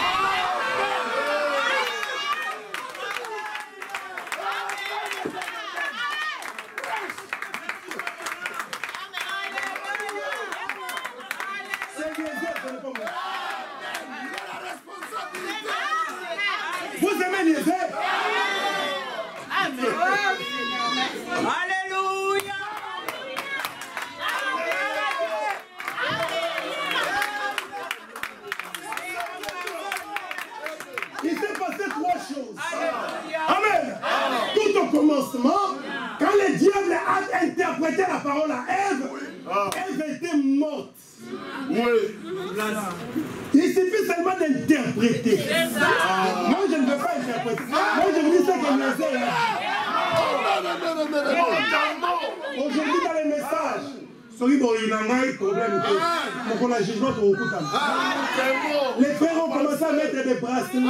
Vous aimez Eliezer?
Amen. Alléluia.
Il s'est passé trois choses. Amen. Tout au commencement, quand le diable a interprété la parole à Ève, Ève était morte. Il suffit seulement d'interpréter. Moi, je ne veux pas interpréter. Moi, je vous dis ce que Eliezer a. Aujourd'hui, dans les messages, les frères ont commencé à mettre des bracelets.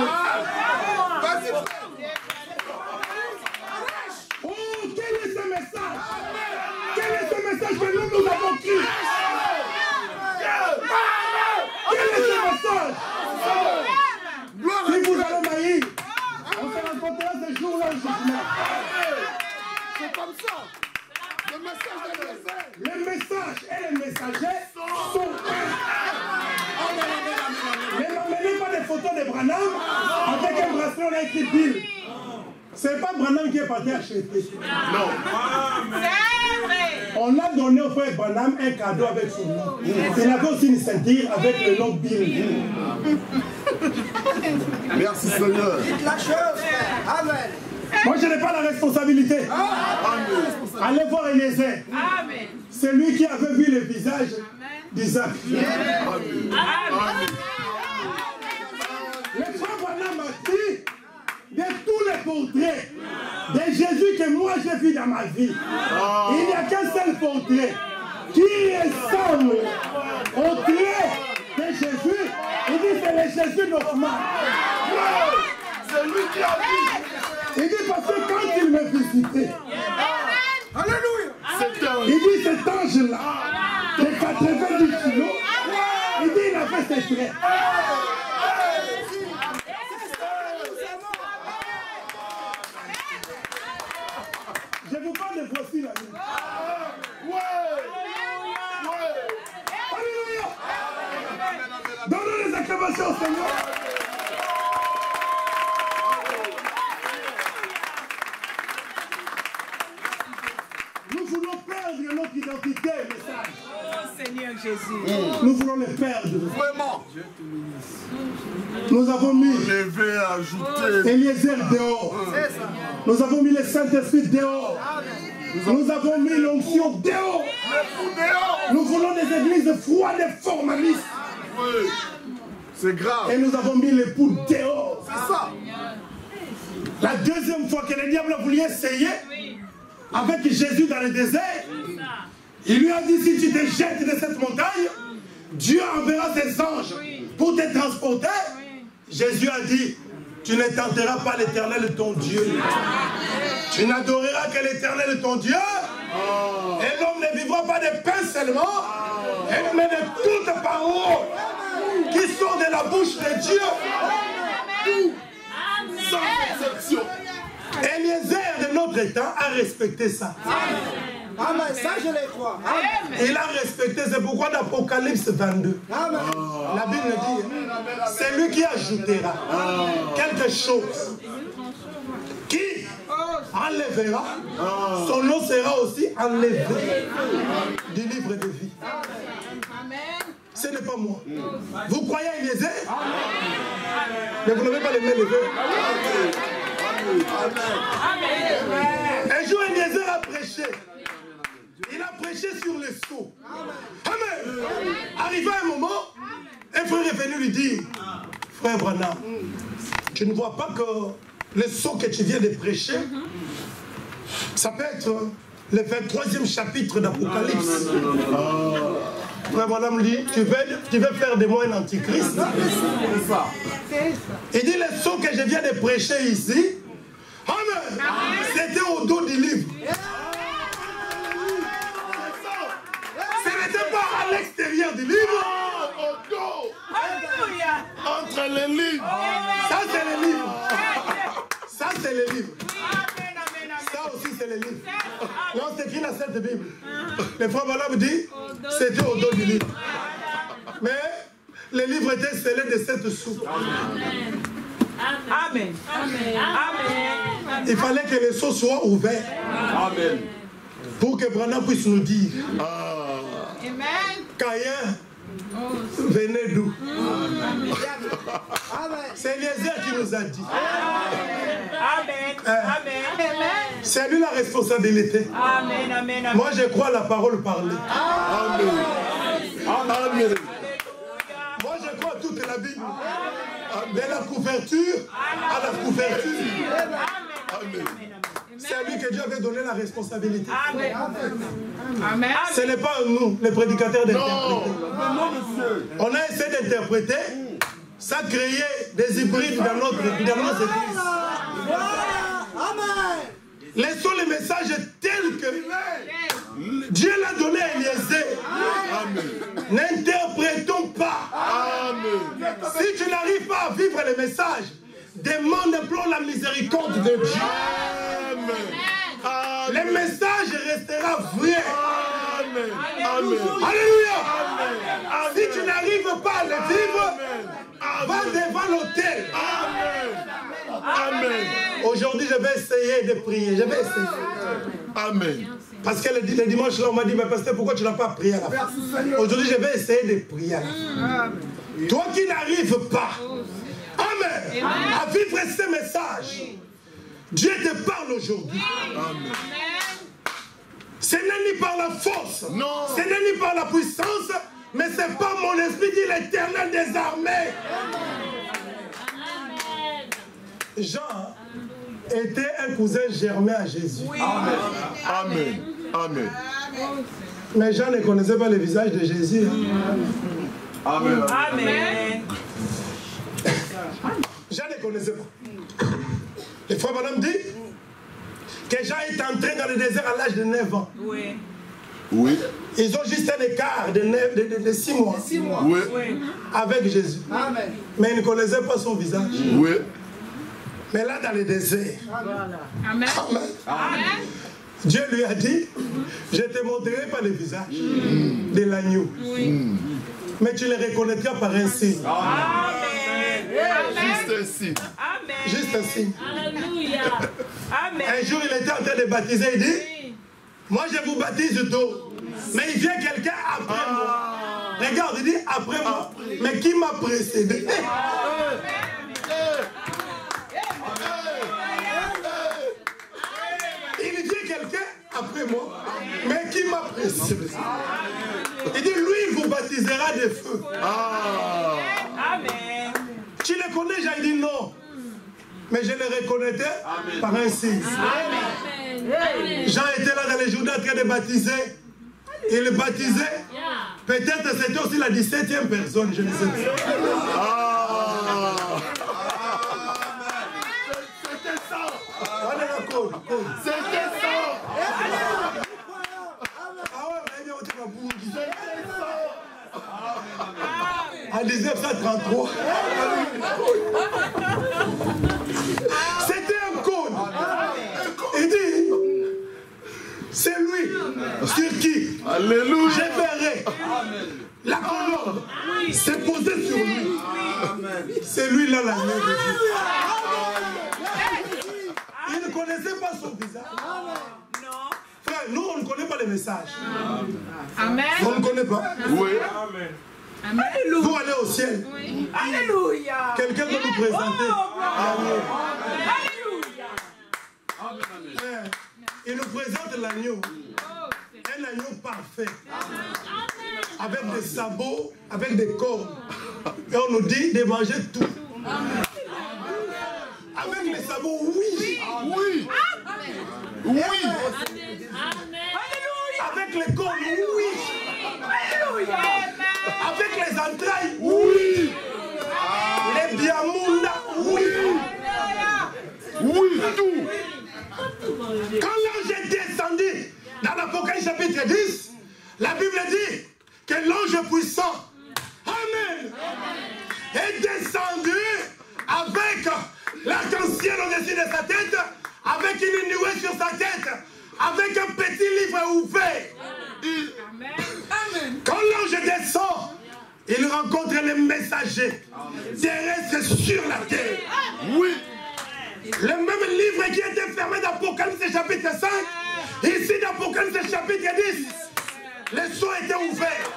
Oh, quel est ce message? Quel est ce message que nous avons cru? Quel est ce message? Si vous allez maïr, on se rencontrera ce jour-là au jugement.
C'est comme ça. Le message de l'Église.
Le message et les messagers sont un. Ne m'amenez pas des photos de Branham avec un bracelet, on a écrit Bill. C'est pas Branham qui est parti acheter.
Non.
On a donné au frère Branham un cadeau avec son nom. Il avait aussi une ceinture avec le nom Bill.
Merci Seigneur.
La chose. Amen.
Moi, je n'ai pas la responsabilité. Allez voir Eliezer. C'est lui qui avait vu le visage d'Isaac. Le frère Branham m'a dit de tous les portraits de Jésus que moi j'ai vu dans ma vie. Il n'y a qu'un seul portrait qui ressemble au trait de Jésus. Il dit c'est le Jésus normal.
C'est lui qui a dit.
Il dit parce que quand il me visitait,
Alléluia.
il dit cet ange-là, de 90 kilos, il dit il a fait ses traits. Je vous parle de voici la vie. Alléluia. Donnez les acclamations au Seigneur. Nous voulons perdre notre identité, message.
Oh Seigneur Jésus.
Nous voulons les perdre.
Vraiment.
Nous avons mis
Lever, ajouter.
Eliezer dehors. Nous avons mis le Saint-Esprit dehors. Nous avons mis l'onction dehors. Nous voulons des églises froides et formalistes.
Oui. C'est grave.
Et nous avons mis l'époux dehors.
C'est ça.
La deuxième fois que le diable a voulu essayer avec Jésus dans le désert, il lui a dit, si tu te jettes de cette montagne, Dieu enverra ses anges pour te transporter. Jésus a dit, tu ne tenteras pas l'Éternel ton Dieu. Tu n'adoreras que l'Éternel ton Dieu. Et l'homme ne vivra pas de pain seulement, mais de toutes paroles qui sortent de la bouche de Dieu.
Sans exception.
Eliezer de notre temps a respecté ça.
Amen. Ça, je le crois. Amen.
Il a respecté, c'est pourquoi d'Apocalypse 22.
Amen.
La Bible dit, c'est lui qui ajoutera quelque chose qui enlèvera, son nom sera aussi enlevé du livre de vie. Ce n'est pas moi. Vous croyez à Eliezer? Mais vous n'avez pas les mains levées. Un jour, Eliezer a prêché. Il a prêché sur les sceaux. Amen. Arrivé à un moment, un frère est venu lui dire, frère Branham, tu ne vois pas que le sceau que tu viens de prêcher, ça peut être le 23e chapitre d'Apocalypse. Frère Branham dit, tu veux faire de moi un antichrist? Il dit, le sceau que je viens de prêcher ici, amen, c'était au dos du livre. Ce n'était pas à l'extérieur du livre.
Au dos.
Alléluia.
Entre les livres.
Ça, c'est le livre. Ça, c'est le livre.
Amen, amen, amen.
Ça aussi, c'est le livre. Là, c'est écrit dans cette Bible. Le frère Branham dit, c'était au dos du livre. Mais le livre était scellé de 7 sous.
Amen. Amen.
Il fallait que le sceau soit ouvert.
Amen.
Pour que Branham puisse nous dire,
Amen.
Caïn venait d'où?
Amen.
C'est Eliezer qui nous a dit.
Amen. Amen.
C'est lui la responsabilité.
Amen. Amen. Amen.
Moi, je crois à la parole parlée.
Amen. Amen.
Moi, je crois à toute la Bible. De la couverture à la couverture.
Amen.
C'est à lui que Dieu avait donné la responsabilité.
Amen. Amen.
Ce n'est pas nous, les prédicateurs, d'interpréter.
Non, monsieur.
On a essayé d'interpréter. Ça a créé des hybrides dans notre église.
Amen.
Laissons le message tel que Dieu l'a donné à Eliezer.
Amen.
N'interprétons pas.
Amen.
Si tu n'arrives pas à vivre le message, demande et implore la miséricorde de Dieu.
Amen.
Le message restera vrai.
Amen. Amen.
Alléluia. Si tu n'arrives pas à le vivre, va devant l'autel.
Amen. Amen.
Aujourd'hui, je vais essayer de prier. Je vais essayer.
Amen.
Parce que le dimanche, là, on m'a dit, mais pasteur, pourquoi tu n'as pas prié à la fin? Aujourd'hui, je vais essayer de prier à la fin. Toi qui n'arrives pas, Amen, à vivre ces messages, Dieu te parle aujourd'hui.
Amen.
Ce n'est ni par la force,
Non.
ce n'est ni par la puissance, mais c'est par mon esprit, dit l'Éternel des armées. Jean était un cousin germain à Jésus.
Amen. Amen. Amen.
Mais Jean ne connaissait pas le visage de Jésus.
Amen.
Amen.
Jean ne connaissait pas. Le frère Madame dit que Jean est entré dans le désert à l'âge de 9 ans.
Oui.
Oui.
Ils ont juste un écart de 6 mois,
Oui.
avec Jésus.
Amen.
Mais ils ne connaissaient pas son visage.
Oui.
Mais là, dans le désert,
Amen.
Amen.
Amen.
Dieu lui a dit, je te montrerai pas le visage de l'agneau. Mais tu le reconnaîtras par un signe.
Amen. Amen.
Juste ainsi.
Amen.
Juste un signe.
Alléluia.
Amen.
Un jour, il était en train de baptiser, il dit, moi je vous baptise d'eau, mais il vient quelqu'un après moi. Regarde, il dit après moi, mais qui m'a précédé? Il vient quelqu'un après moi, mais qui m'a précédé? Il dit, lui, il vous baptisera de feu.
Amen.
Tu le connais? J'ai dit non. Mais je le reconnaîtais par un signe. Jean était là dans les journées en train de baptiser. Il baptisait. Peut-être c'était aussi la 17e personne, je ne sais pas.
C'était ça.
On est là, code.
C'était ça.
Ah ouais, mais il y a aussi ma boue.
C'était ça.
En 1933. C'était un cône. Il dit, c'est lui sur qui
Alléluia.
je verrai la colonne se poser sur lui. C'est lui là l'agneau de Dieu. Il ne connaissait pas son visage.
Non.
Frère, nous on ne connaît pas les messages.
Amen.
On ne connaît pas.
Oui.
Alléluia.
Pour aller au ciel,
Alléluia.
quelqu'un doit nous présenter l'agneau.
Alléluia.
Frère, il nous présente l'agneau. Un agneau parfait. Avec des sabots, avec des cornes. Et on nous dit de manger tout. Avec les sabots, oui.
Oui. Oui.
Avec les cornes, oui.
Alléluia.
Avec les entrailles,
Oui.
les biamunda, oui.
Oui. Tout.
Quand l'ange est descendu dans l'Apocalypse chapitre 10, la Bible dit que l'ange puissant, Amen, est descendu avec l'arc-en-ciel au-dessus de sa tête, avec une nuée sur sa tête, avec un petit livre ouvert. Quand l'ange descend, il rencontre les messagers terrestres sur la terre.
Oui.
Le même livre qui était fermé d'Apocalypse chapitre 5, ici d'Apocalypse chapitre 10, les sceaux étaient ouverts.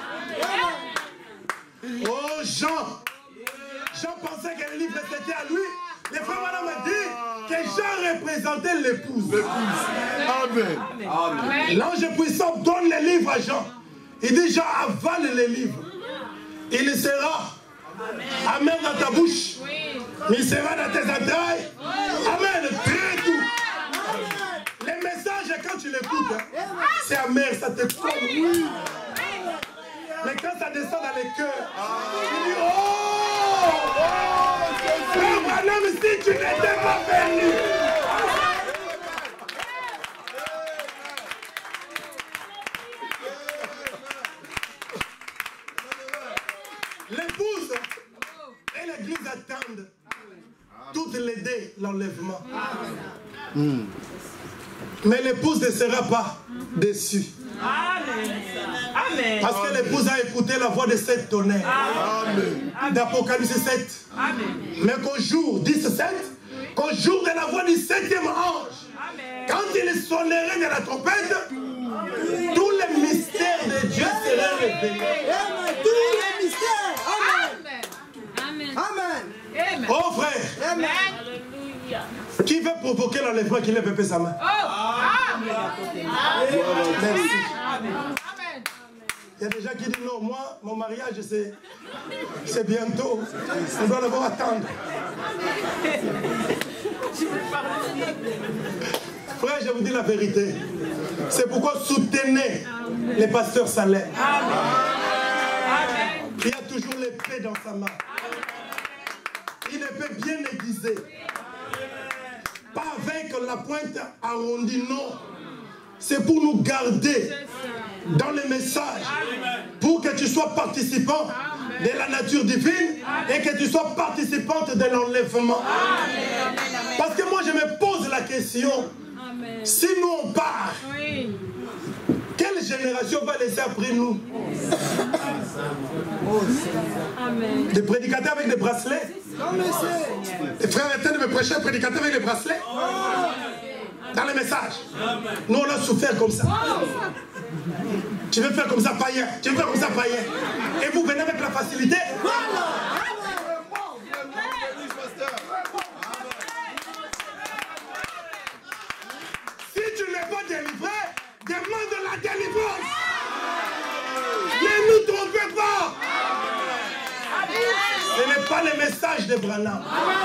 Oh Jean pensait que le livre c'était à lui. Les frères madame a dit que Jean représentait l'épouse.
Amen.
L'ange puissant donne les livres à Jean. Il dit Jean avale les livres. Il sera amer dans ta bouche. Il sera dans tes entrailles. Amen. Très doux. Les messages, quand tu l'écoutes, c'est amer, ça te colle. Mais quand ça descend dans les cœurs, tu dis oh! Frère Branham, si tu n'étais pas venu. L'épouse et l'église attendent toutes les deux l'enlèvement. Mais l'épouse ne sera pas déçue.
Amen. Amen.
Parce que l'épouse a écouté la voix de cette tonnerre.
Amen.
D'Apocalypse 7.
Amen.
Mais qu'au jour 17, qu'au jour de la voix du 7e ange,
Amen.
quand il sonnerait de la trompette, tous les mystères de Dieu seraient révélés.
Amen. Tous les mystères. Amen.
Amen.
Amen.
Amen.
Oh frère,
Amen.
Alléluia.
qui veut provoquer l'enlèvement, qu'il lève un peu sa main.
Amen.
Merci.
Amen.
Il y a des gens qui disent non, moi, mon mariage, c'est bientôt. On doit d'abord attendre. Frère, je vous dis la vérité. C'est pourquoi soutenez les pasteurs salaires.
Amen.
Il y a toujours l'épée dans sa main. Il est peut bien aiguisé. Pas avec la pointe arrondie, non. C'est pour nous garder dans les messages, pour que tu sois participant de la nature divine et que tu sois participante de l'enlèvement. Parce que moi je me pose la question, si nous on part,
Oui.
quelle génération va laisser après nous?
Amen.
Des prédicateurs avec des bracelets?
Non, mais c'est...
Les frères étaient de me prêcher un prédicateur avec des bracelets? Dans les messages. Nous on a souffert comme ça. Tu veux faire comme ça, païen. Tu veux faire comme ça, païen. Et vous venez avec la facilité. Si tu n'es pas délivré, demande la délivrance. Ne nous trompez pas. Ce n'est pas le message de Branham.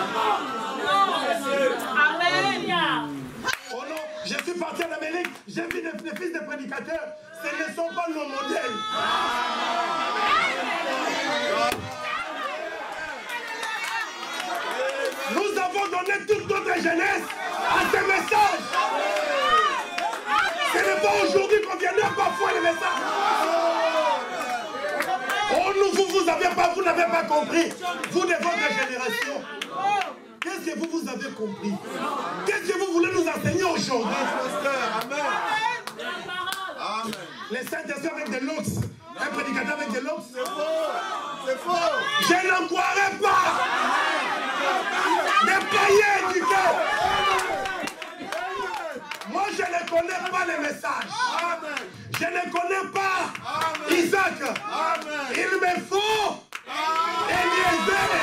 Amen.
Oh non, je suis parti en Amérique, j'ai vu des fils de prédicateurs. Ce ne sont pas nos modèles. Nous avons donné toute notre jeunesse à ces messages. Ce n'est pas aujourd'hui qu'on viendra parfois les messages. Oh, vous n'avez pas compris. Vous de votre génération. Qu'est-ce que vous avez compris? Qu'est-ce que vous voulez nous enseigner aujourd'hui?
Amen.
Les Saint-Esprit avec des looks. Un prédicateur avec des looks.
C'est faux.
Je n'en croirais pas. Des païens du cœur. Moi, je ne connais pas les messages. Je ne connais pas Isaac. Il me faut Eliezer.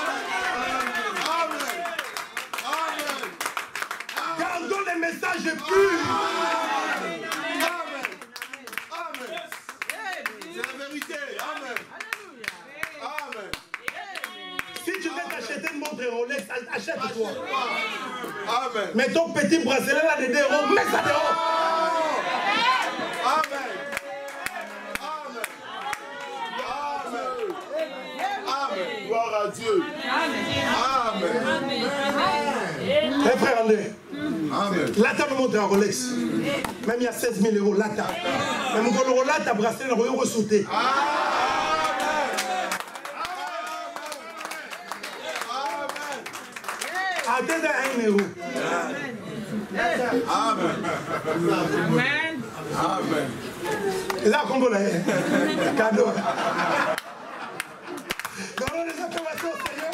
Gardons les messages purs.
C'est la vérité. Amen. Amen.
Si tu veux t'acheter une montre Rolex, achète-toi.
Amen.
Mais ton petit bracelet là de 2 euros, mets ça dehors.
Amen. Amen. Amen. Amen. Gloire à Dieu. Amen.
Mes frères André,
Amen.
là tu as une montre en Rolex. Même il y a 16 000 euros, là tu as. Mais mon gars, là tu as bracelet, le royaume sauté. Attendez à 1 euro.
Amen.
Amen.
Amen.
Là, combo là, cadeau. Donnons les acclamations, Seigneur.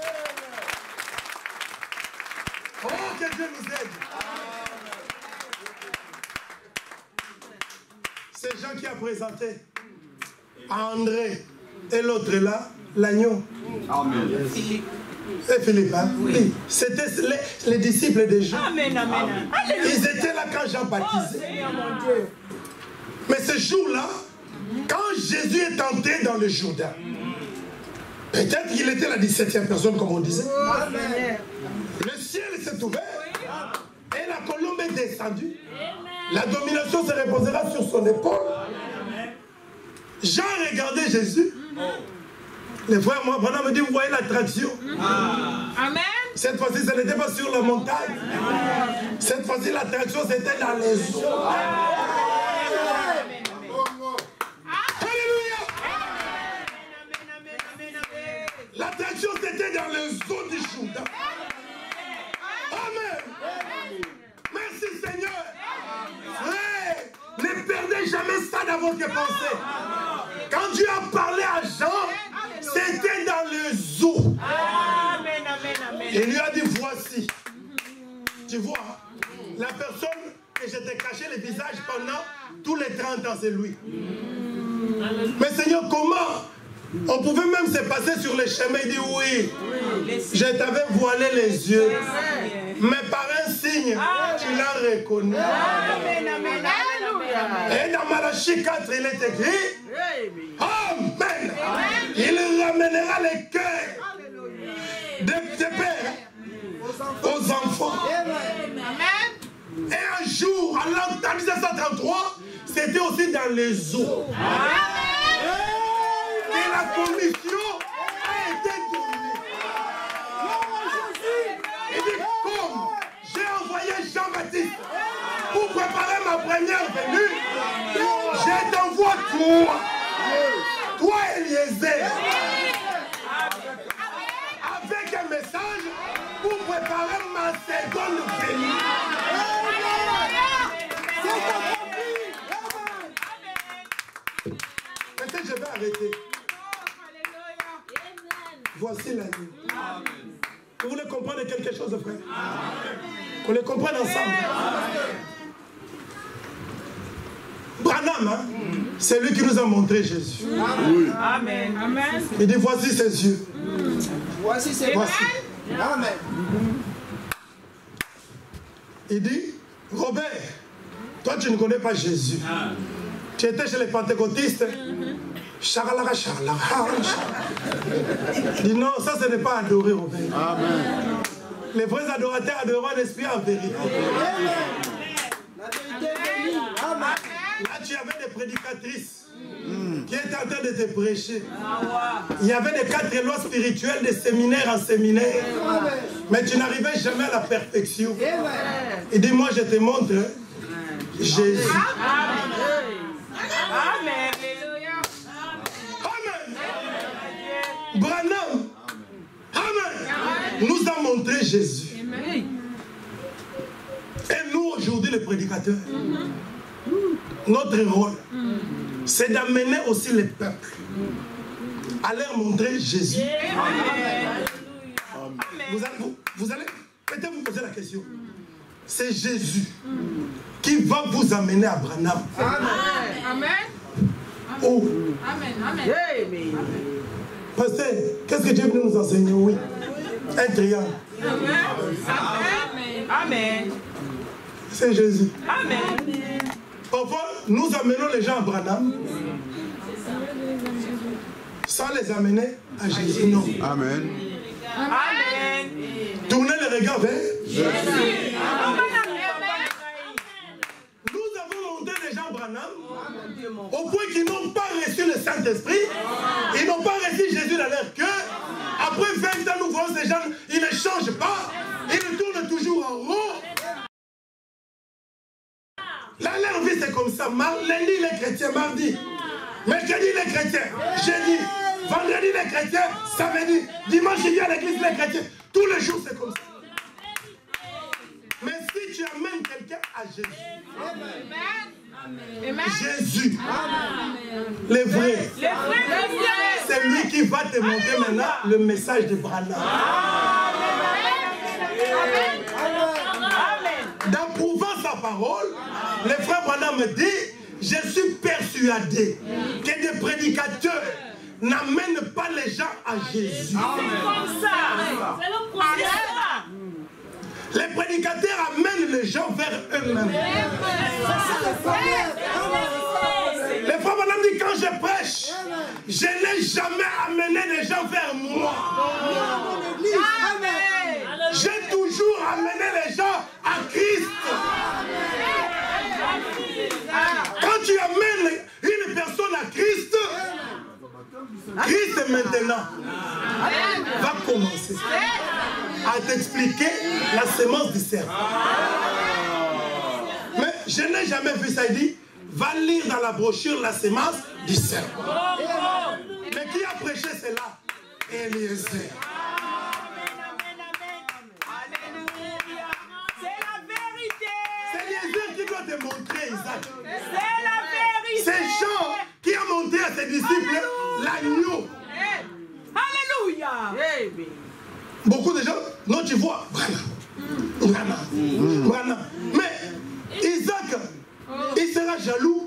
Oh, que Dieu nous aide. C'est Jean qui a présenté à André et l'autre là, l'agneau.
Amen.
Et Philippe, hein? Oui. C'était les disciples de Jean.
Amen. Amen.
Ils étaient là quand Jean baptisait.
Seigneur mon Dieu.
Mais ce jour-là, quand Jésus est entré dans le Jourdain, peut-être qu'il était la 17e personne, comme on disait.
Amen.
Le ciel s'est ouvert et la colombe est descendue. La domination se reposera sur son épaule. Jean regardait Jésus. Les frères, moi, pendant me dit, vous voyez l'attraction.
Amen.
Cette fois-ci, ce n'était pas sur la montagne. Cette fois-ci, l'attraction, c'était dans les eaux. Alléluia. L'attraction, c'était dans les eaux du Jourdain. Amen. Merci, Seigneur. Frère, ne perdez jamais ça dans votre pensée. Quand Dieu a parlé à Jean, c'était dans les eaux.
Amen. Amen. Amen.
Il lui a dit, voici. Tu vois, la personne que je t'ai caché le visage pendant tous les 30 ans, c'est lui. Mais Seigneur, comment on pouvait même se passer sur les chemins et dire oui, je t'avais voilé les yeux, mais par un signe, tu l'as reconnu. Et dans Malachie 4, il est écrit, Amen. Il ramènera les cœurs des pères aux enfants. Et un jour, en l'an 1933, c'était aussi dans les eaux. Et la commission a été tournée. Il dit, comme j'ai envoyé Jean-Baptiste pour préparer ma première venue, je t'envoie toi Eliezer, avec un message pour préparer ma seconde venue. Peut-être je vais arrêter. Voici la nuit. Vous voulez comprendre quelque chose, frère? Qu'on les comprenne ensemble. Branham, hein, c'est lui qui nous a montré Jésus.
Amen. Amen.
Il dit, voici ses yeux.
Voici ses
Voici.
Amen.
Il dit, Robert, toi tu ne connais pas Jésus. Tu étais chez les pentecôtistes. Charlara, charlara. Il dit, non, ça ce n'est pas adorer, Robert.
Amen.
Les vrais adorateurs adoreront l'esprit en vérité.
La vérité est bénie. Amen.
Là, tu avais des prédicatrices qui étaient en train de te prêcher. Il y avait des 4 lois spirituelles de séminaire en séminaire. Mais tu n'arrivais jamais à la perfection. Il dit, moi je te montre Jésus.
Amen.
Amen. Branham, Amen, nous a montré Jésus. Et nous, aujourd'hui, les prédicateurs, notre rôle, c'est d'amener aussi les peuples à leur montrer Jésus. Vous allez peut-être vous poser la question. C'est Jésus qui va vous amener à Branham.
Amen.
Oh,
Amen. Amen.
pasteur, qu'est-ce que Dieu veut nous enseigner? Oui, un triangle.
Amen. Amen.
C'est Jésus.
Amen.
Parfois, nous amenons les gens à Branham sans les amener à Jésus. Non.
Amen.
Amen.
Tournez les regards vers Jésus.
Amen.
Nous avons monté les gens à Branham au point qu'ils n'ont pas reçu le Saint-Esprit. Ils n'ont pas reçu Jésus dans leur cœur. Après 20 ans, nous voyons ces gens, ils ne changent pas. Ils tournent toujours en rond. Là, leur vie, c'est comme ça. Lundi, les chrétiens, mardi. Mercredi, les chrétiens. Jeudi. Vendredi, les chrétiens. Samedi. Dimanche, ils viennent à l'église, les chrétiens. Tous les jours, c'est comme ça. Mais si tu amènes quelqu'un à Jésus, Jésus, les vrais, c'est lui qui va te montrer maintenant le message de Branham. D'approuvant sa parole, le frère Branham me dit, je suis persuadé que des prédicateurs n'amènent pas les gens à Jésus.
C'est comme ça. C'est le problème.
Les prédicateurs amènent les gens vers eux-mêmes. Le frère Branham dit, quand je prêche, je n'ai jamais amené les gens vers moi. J'ai toujours amené les gens à Christ. Quand tu amènes une personne à Christ, Christ maintenant va commencer à t'expliquer la semence du serpent. Mais je n'ai jamais vu ça. Il dit, va lire dans la brochure la semence du serpent. Mais qui a prêché cela? Eliezer. Qui doit te montrer, Isaac.
C'est la vérité.
C'est Jean qui a montré à ses disciples l'agneau.
Alléluia.
Beaucoup de gens Non, tu vois, Branham. Mais Isaac, il sera jaloux.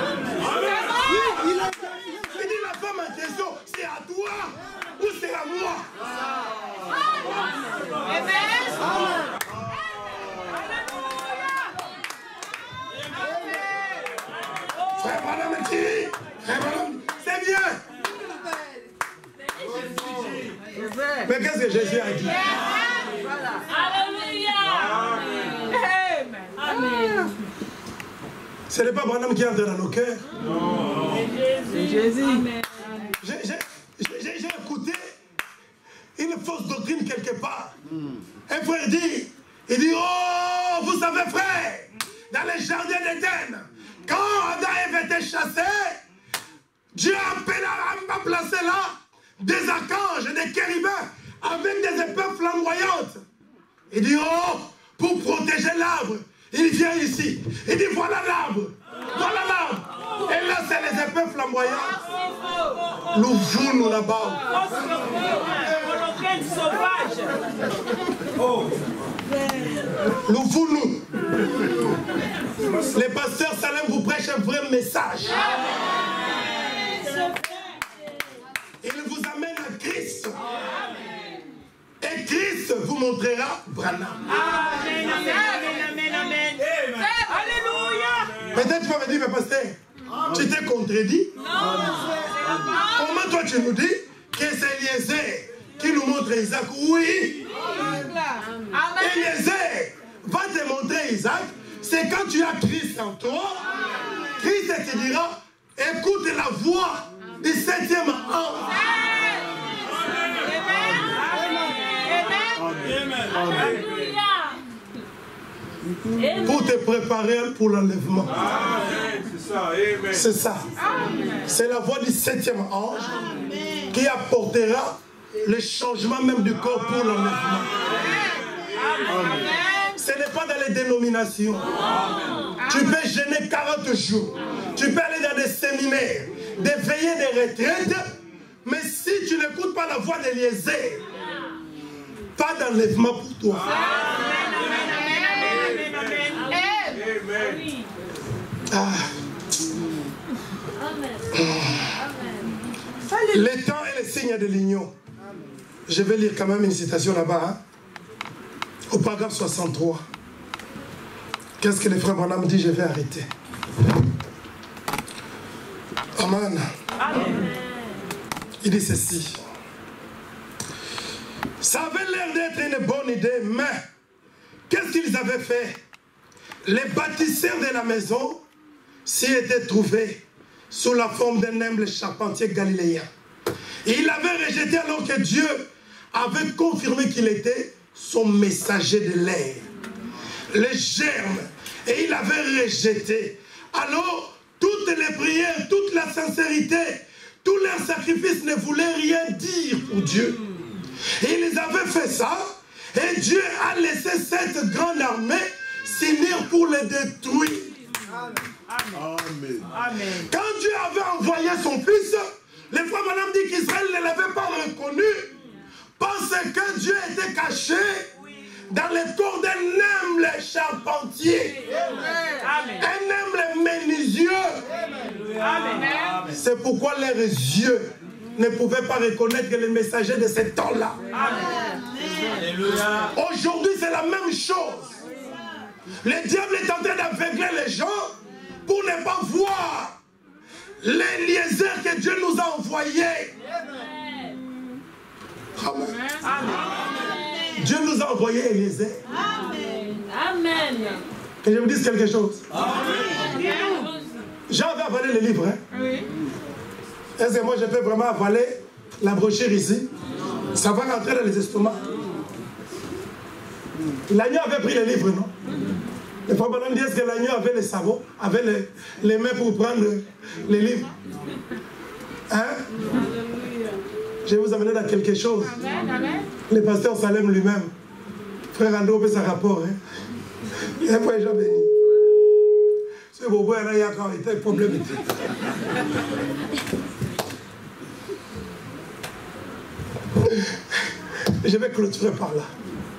Il dit la femme en question, c'est à toi ou c'est à moi? Frère Branham dit, c'est bien. Mais qu'est-ce que Jésus a dit?
Alléluia.
Amen.
Ce n'est pas Branham qui entre dans nos cœurs.
C'est Jésus. Amen.
J'ai écouté une fausse doctrine quelque part. Un frère dit, il dit, oh, vous savez frère, dans les jardins d'Éden, quand Adam et Ève étaient chassés, Dieu a placé là des archanges et des chérubins avec des épées flamboyantes. Il dit, oh, pour protéger l'arbre, il vient ici. Il dit, voilà l'arbre. Voilà l'arbre. Et là, c'est les épées flamboyantes. Nous là-bas.
Sauvage.
Nous. Les pasteurs Salem vous prêchent un vrai message. Il vous amène à Christ. Et Christ vous montrera Branham.
Amen. Alléluia.
Peut-être tu vas me dire, mais pasteur, tu t'es contredit. Comment toi tu nous dis que c'est Eliezer qui nous montre Isaac? Oui. Eliezer va te montrer Isaac. C'est quand tu as Christ en toi. Christ te dira, écoute la voix du 7e ange. Pour te préparer pour l'enlèvement. C'est ça. C'est la voix du 7e ange qui apportera le changement même du corps pour l'enlèvement. Ce n'est pas dans les dénominations. Tu peux jeûner 40 jours. Tu peux aller dans des séminaires, des veillées, des retraites. Mais si tu n'écoutes pas la voix d'Eliezer, pas d'enlèvement pour toi. Ah. Les temps et les signes de l'union. Je vais lire quand même une citation là-bas. Hein? Au paragraphe 63. Qu'est-ce que le frère Branham dit? Je vais arrêter. Amen.
Amen.
Il dit ceci. Ça avait l'air d'être une bonne idée, mais qu'est-ce qu'ils avaient fait? Les bâtisseurs de la maison s'y étaient trouvés sous la forme d'un humble charpentier galiléen. Et il l'avait rejeté alors que Dieu avait confirmé qu'il était son messager de l'air. Les germes. Et il avait rejeté. Alors, toutes les prières, toute la sincérité, tous leurs sacrifices ne voulaient rien dire pour Dieu. Et ils avaient fait ça. Et Dieu a laissé cette grande armée s'unir pour les détruire.
Amen.
Amen.
Quand Dieu avait envoyé son fils, les frères Branham dit qu'Israël ne l'avait pas reconnu parce que Dieu était caché dans le corps d'un humble charpentier.
Amen.
Un humble menuisier.
Amen.
C'est pourquoi leurs yeux ne pouvaient pas reconnaître les messagers de ce temps-là. Aujourd'hui, c'est la même chose. Le diable est en train d'aveugler les gens pour ne pas voir les liaisons que Dieu nous a envoyés. Amen. Dieu nous a envoyé Eliezer.
Amen.
Que je vous dise quelque chose.
Amen.
Jean avait avalé le livre. Hein?
Oui.
Est-ce que moi je peux vraiment avaler la brochure ici? Ça va rentrer dans les estomacs. L'agneau avait pris le livre, non? Les frères Branham disent que l'agneau avait les sabots, avait les mains pour prendre les livres. Hein? Je vais vous amener dans quelque chose. Le pasteur Salem lui-même, frère Andrew, fait sa rapport. Hein? Et après, Jean béni. C'est beau, il y a quand même un problème. Je vais clôturer par là.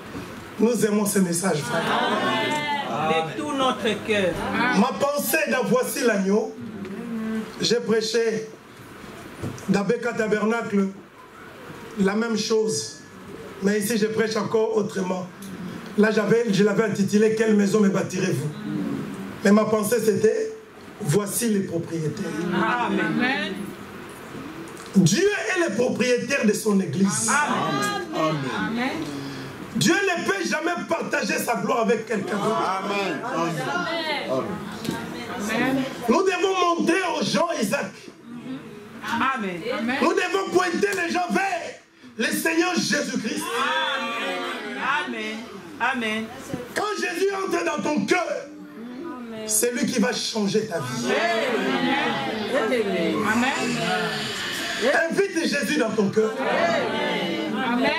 Nous aimons ce message, frère.
De tout notre cœur.
Ma pensée dans Voici l'agneau, j'ai prêché dans Beka Tabernacle la même chose. Mais ici, je prêche encore autrement. Là, je l'avais intitulé « Quelle maison me bâtirez-vous » Mais ma pensée, c'était « Voici les propriétaires ».
Amen.
Dieu est le propriétaire de son église.
Amen.
Amen.
Dieu ne peut jamais partager sa gloire avec quelqu'un d'autre.
Amen.
Amen.
Nous devons montrer aux gens Isaac.
Amen.
Nous devons pointer les gens vers le Seigneur Jésus-Christ.
Amen. Amen.
Quand Jésus entre dans ton cœur, c'est lui qui va changer ta vie.
Amen.
Invite Jésus dans ton cœur.
Amen.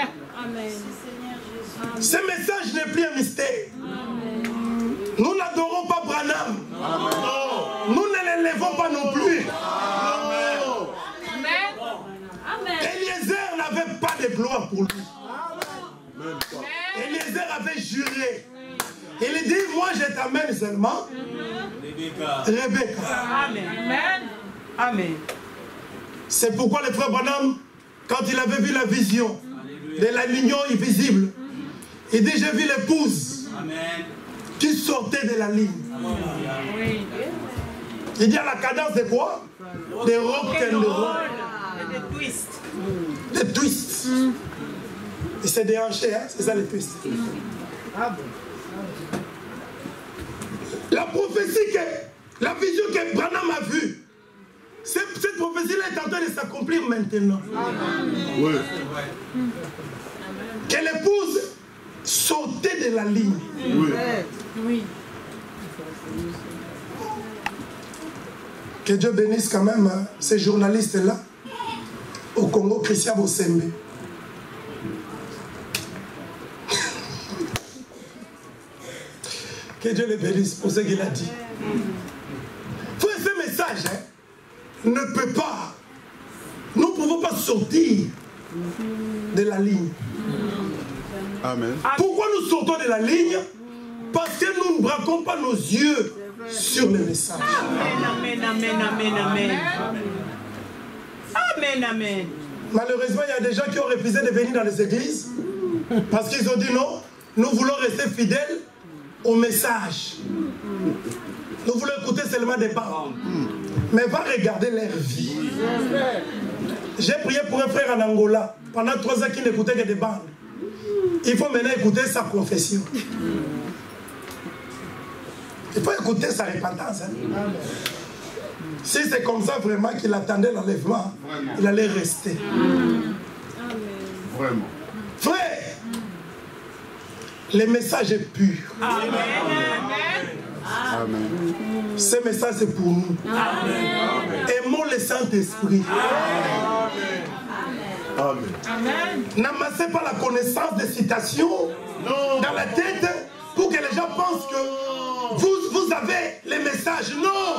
Ce message n'est plus un mystère. Nous n'adorons pas Branham. Nous ne l'élèvons pas non plus. Eliezer n'avait pas de gloire pour lui. Eliezer avait juré. Il dit, moi je t'amène seulement Rebecca.
Amen. Amen.
C'est pourquoi le frère Branham, quand il avait vu la vision de la ligne invisible, il dit, j'ai vu l'épouse qui sortait de la ligne. Il dit à la cadence de quoi? Des rock and roll.
Des twists.
Des twists. Et c'est déhanché, hein? C'est ça les twists. La prophétie, la vision que Branham a vue, cette prophétie-là est en train de s'accomplir maintenant.
Oui.
Que l'épouse sortait de la ligne.
Oui.
Que Dieu bénisse quand même hein, ces journalistes-là au Congo, Christian Bosembe. Que Dieu les bénisse pour ce qu'il a dit. Frère, ce message hein, ne peut pas, nous ne pouvons pas sortir de la ligne.
Amen.
Pourquoi nous sortons de la ligne? Parce que nous ne braquons pas nos yeux sur le message.
Amen. Amen. Amen. Amen. Amen. Amen.
Malheureusement, il y a des gens qui ont refusé de venir dans les églises parce qu'ils ont dit non, nous voulons rester fidèles au message. Nous voulons écouter seulement des paroles. Mais va regarder leur vie. J'ai prié pour un frère en Angola pendant 3 ans qui n'écoutait que des bandes. Il faut maintenant écouter sa confession. Il faut écouter sa repentance. Hein. Si c'est comme ça vraiment qu'il attendait l'enlèvement, il allait rester.
Vraiment.
Frère, le message est pur.
Amen.
Amen.
Ce message c'est pour nous. Aimons le Saint-Esprit.
Amen.
N'amassez pas la connaissance des citations dans la tête pour que les gens pensent que vous avez les messages. Non.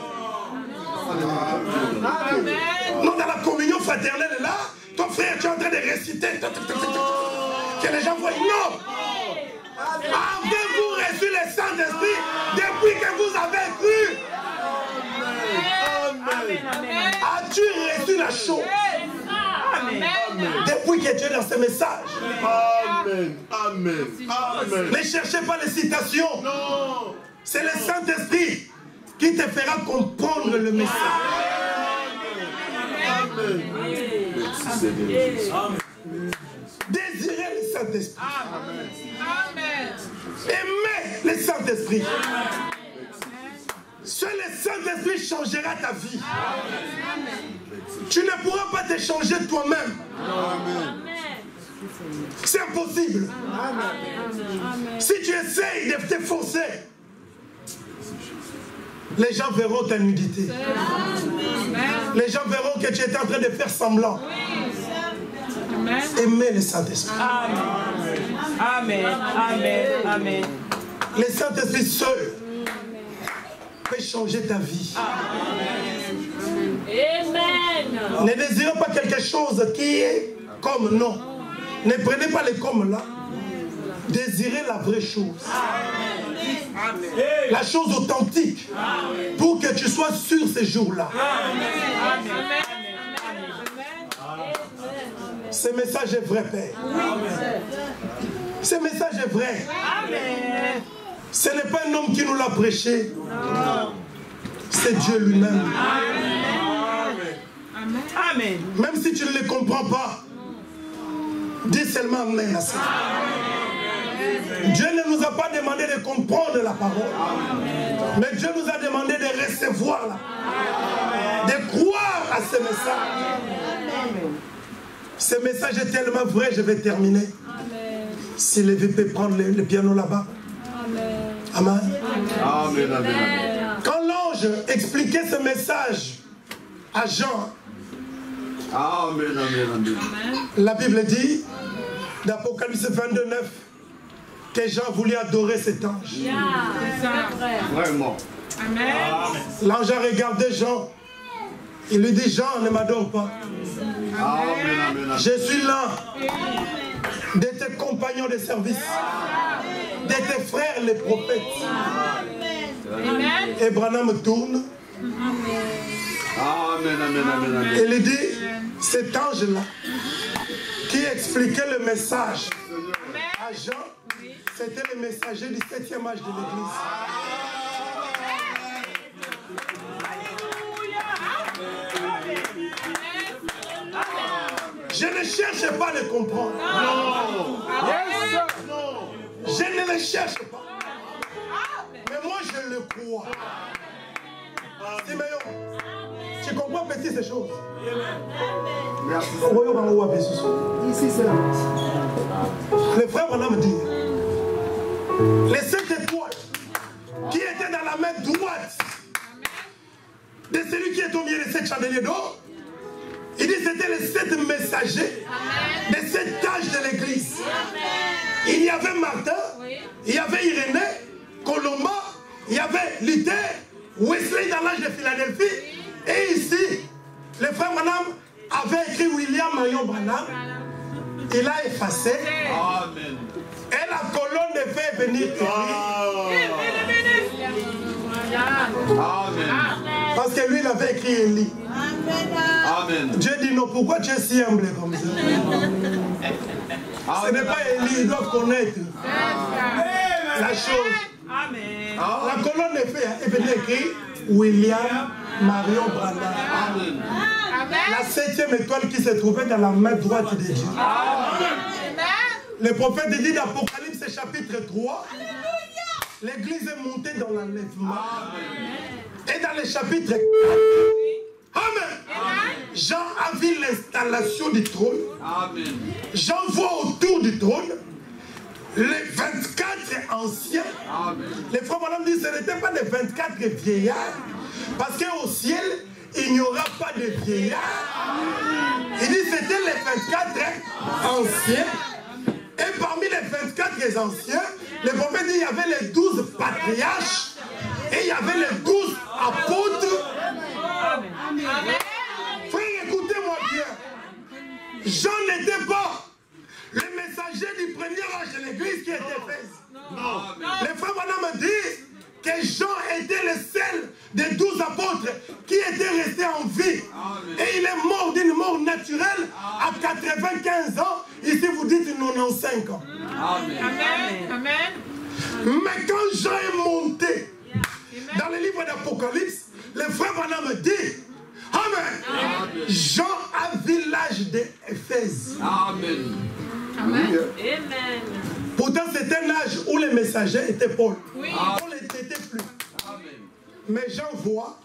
Non, dans la communion fraternelle là, ton frère, tu es en train de réciter. Que les gens voient. Non. Avez-vous reçu le Saint-Esprit depuis que vous avez cru?
Amen.
As-tu reçu la chose depuis que tu es dans ce message?
Amen. Amen. Amen.
Ne cherchez pas les citations.
Non.
C'est le Saint-Esprit qui te fera comprendre le message.
Amen.
Désirez le Saint-Esprit. Aimez le Saint-Esprit. Seul le Saint-Esprit changera ta vie. Tu ne pourras pas te changer toi-même. C'est impossible. Si tu essayes de te forcer, les gens verront ta nudité. Les gens verront que tu es en train de faire semblant. Aimez le Saint-Esprit.
Amen. Amen. Amen.
Le Saint-Esprit seul peut changer ta vie.
Amen.
Ne désirez pas quelque chose qui est comme non. Ne prenez pas les comme là. désirer la vraie chose. La chose authentique. Pour que tu sois sûr ces jours-là. Ce message est vrai, Père. Ce message est vrai. Ce n'est pas un homme qui nous l'a prêché. C'est Dieu lui-même.
Amen.
Même si tu ne les comprends pas, dis seulement Amen à ça. Dieu ne nous a pas demandé de comprendre la parole. Mais Dieu nous a demandé de recevoir la parole. De croire à ce message. Ce message est tellement vrai, je vais terminer. Si les VP prendre le piano là-bas. Amen.
Amen, amen.
Quand l'ange expliquait ce message à Jean,
Amen, amen, amen.
la Bible dit, d'Apocalypse 22, 9, que Jean voulait adorer cet ange.
Vraiment.
Amen.
L'ange a regardé Jean. Il lui dit, Jean, ne m'adore pas.
Amen, amen, amen.
Je suis là de tes compagnons de service, de tes frères les prophètes. Et Branham tourne.
Amen, amen, amen, amen.
Et il dit, cet ange-là, qui expliquait le message à Jean, c'était le messager du 7e âge de l'Église. Je ne cherche pas à le comprendre. Je ne le cherche pas. Mais moi, je le crois. Simeon, tu comprends petit ces choses?
Merci.
Ici, c'est là. Le frère Branham dit, les 7 étoiles qui étaient dans la main droite de celui qui est au milieu de 7 chandeliers d'or, il dit que c'était les 7 messagers des 7 âges de l'église. Il y avait Martin, il y avait Irénée, Colomba, il y avait Luther, Wesley dans l'âge de Philadelphie, et ici, le frère Branham avait écrit William Marion Branham, il a effacé,
Amen.
et la colonne de feu est venue écrire.
Amen.
Parce que lui, il avait écrit Élie.
Amen.
Dieu dit non, pourquoi tu es si humble comme ça? Ce n'est pas Élie, ils doivent connaître la chose.
Amen.
La colonne de feu est venue écrire William Marion Branham.
Amen.
La 7e étoile qui se trouvait dans la main droite de Dieu. Le prophète dit d'Apocalypse chapitre 3, l'église est montée dans l'enlèvement. Et dans le chapitre 4, Amen. Jean a vu l'installation du trône.
Amen.
Jean voit autour du trône les 24 anciens.
Amen.
Les frères Branham disent que ce n'étaient pas les 24 vieillards. Parce qu'au ciel, il n'y aura pas de vieillards. Il dit que c'était les 24 anciens. Et parmi les 24 anciens, le prophète dit qu'il y avait les 12 patriarches et il y avait les 12 apôtres. Frère, écoutez-moi bien. Jean n'était pas le messager du premier âge de l'église qui était fait. Les frères Branham disent que Jean était le seul des 12 apôtres qui était resté en vie. Et il est mort d'une mort naturelle à 95 ans. Ici vous dites 95 ans.
Amen. Amen.
Mais quand Jean est monté dans le livre d'Apocalypse, le frère Branham dit, Amen. Jean a vu l'âge d'Éphèse.
Amen.
Amen.
Pourtant c'est un âge où les messagers étaient Paul. Paul n'était plus. Mais Jean voit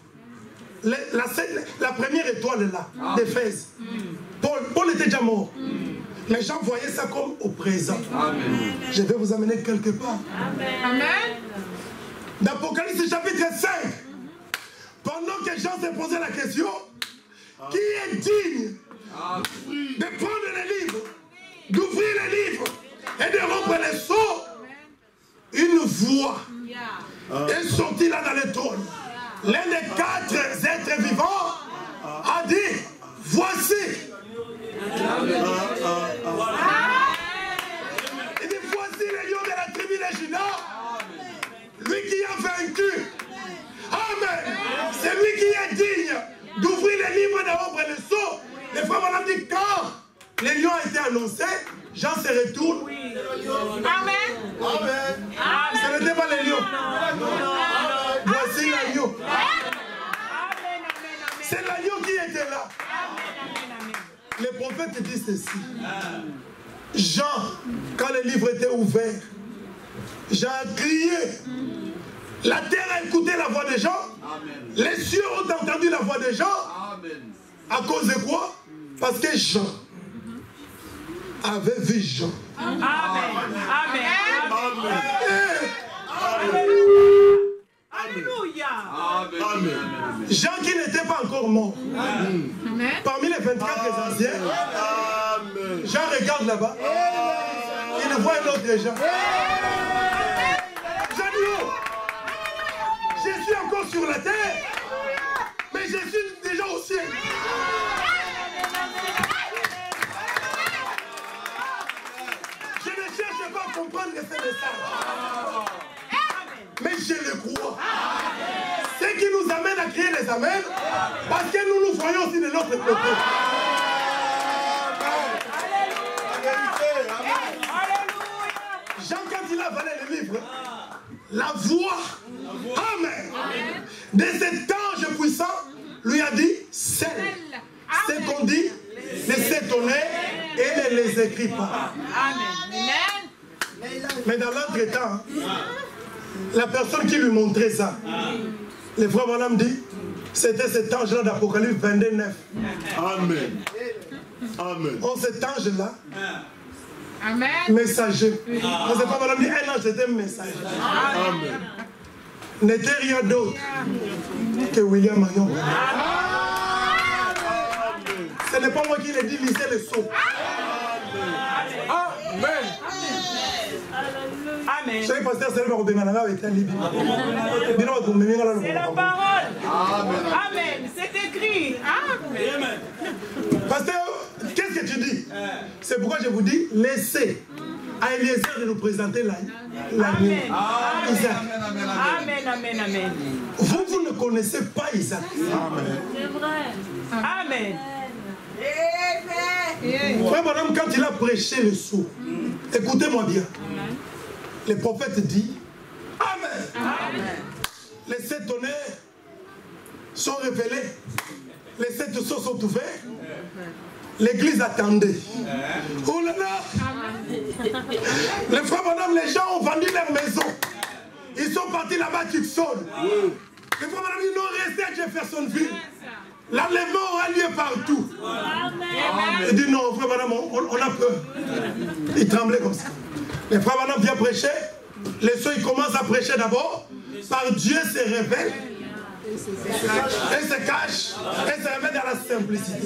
la première étoile là, d'Éphèse. Paul était déjà mort. Mais Jean voyait ça comme au présent.
Amen.
Je vais vous amener quelque part.
Amen.
D'Apocalypse chapitre 5, pendant que Jean s'est posé la question, qui est digne de prendre les livres, d'ouvrir les livres et de rompre les sceaux? Une voix est sortie là dans le trône. L'un des 4 êtres vivants a dit, voici. Il dit, voici les lions de la est digne d'ouvrir les livres et d'ouvrir les sceaux. Les frères m'ont dit quand les lions ont été annoncés, Jean se retourne.
Amen.
Ce n'était pas les lions. Voici l'agneau. C'est l'agneau qui était là. Les prophètes disent ceci. Jean, quand le livre était ouvert, Jean a crié. La terre a écouté la voix des gens. Les cieux ont entendu la voix des gens. À cause de quoi? Parce que Jean avait vu Jean.
Amen. Amen. Alléluia.
Jean qui n'était pas encore mort. Parmi les 24 anciens, Jean regarde là-bas. Il voit un autre Jean. Jean dit, oh, je suis encore sur la terre, mais je suis déjà au ciel. Je ne cherche pas à comprendre ce message, mais je le crois. Ce qui nous amène à crier les amens, parce que nous nous voyons aussi de l'autre côté. Jean, quand il a avalé le livre, la voix, amen, de cet ange puissant, lui a dit, c'est ce qu'on dit, ne s'étonner et ne les écrit pas. Mais dans l'entretemps, la personne qui lui montrait ça, les frères Madame dit, c'était cet ange-là d'Apocalypse 22:9. Amen. Amen. Oh, cet ange-là, messager. On sait pas Madame dit, un ange c'était un messager. Amen. N'était rien d'autre que William Marion. Ce n'est pas moi qui l'ai dit, lisez les sceaux. Amen.
Amen.
C'est la
parole. Amen. C'est écrit. Amen.
Pasteur, qu'est-ce que tu dis? C'est pourquoi je vous dis, laissez à Eliezer de nous présenter l'agneau. Isaac.
Amen, amen, amen.
Vous ne connaissez pas Isaac.
C'est vrai.
Amen.
Frère Madame, quand il a prêché le sceau, écoutez-moi bien. Le prophète dit, Amen. Amen. Les 7 tonnerres sont révélés. Les 7 sceaux sont ouverts. L'église attendait. Oh là là. Les frères, madame, les gens ont vendu leur maison. Ils sont partis là-bas à Tucson. Les frères, madame, ils n'ont resté à Jeffersonville. L'enlèvement aura lieu partout. Il dit non, frère, madame, on a peur. Il tremblait comme ça. Les frères, madame, viennent prêcher. Les soeurs, ils commencent à prêcher d'abord. Par Dieu se révèle. Et se cache. Et se révèle dans la simplicité.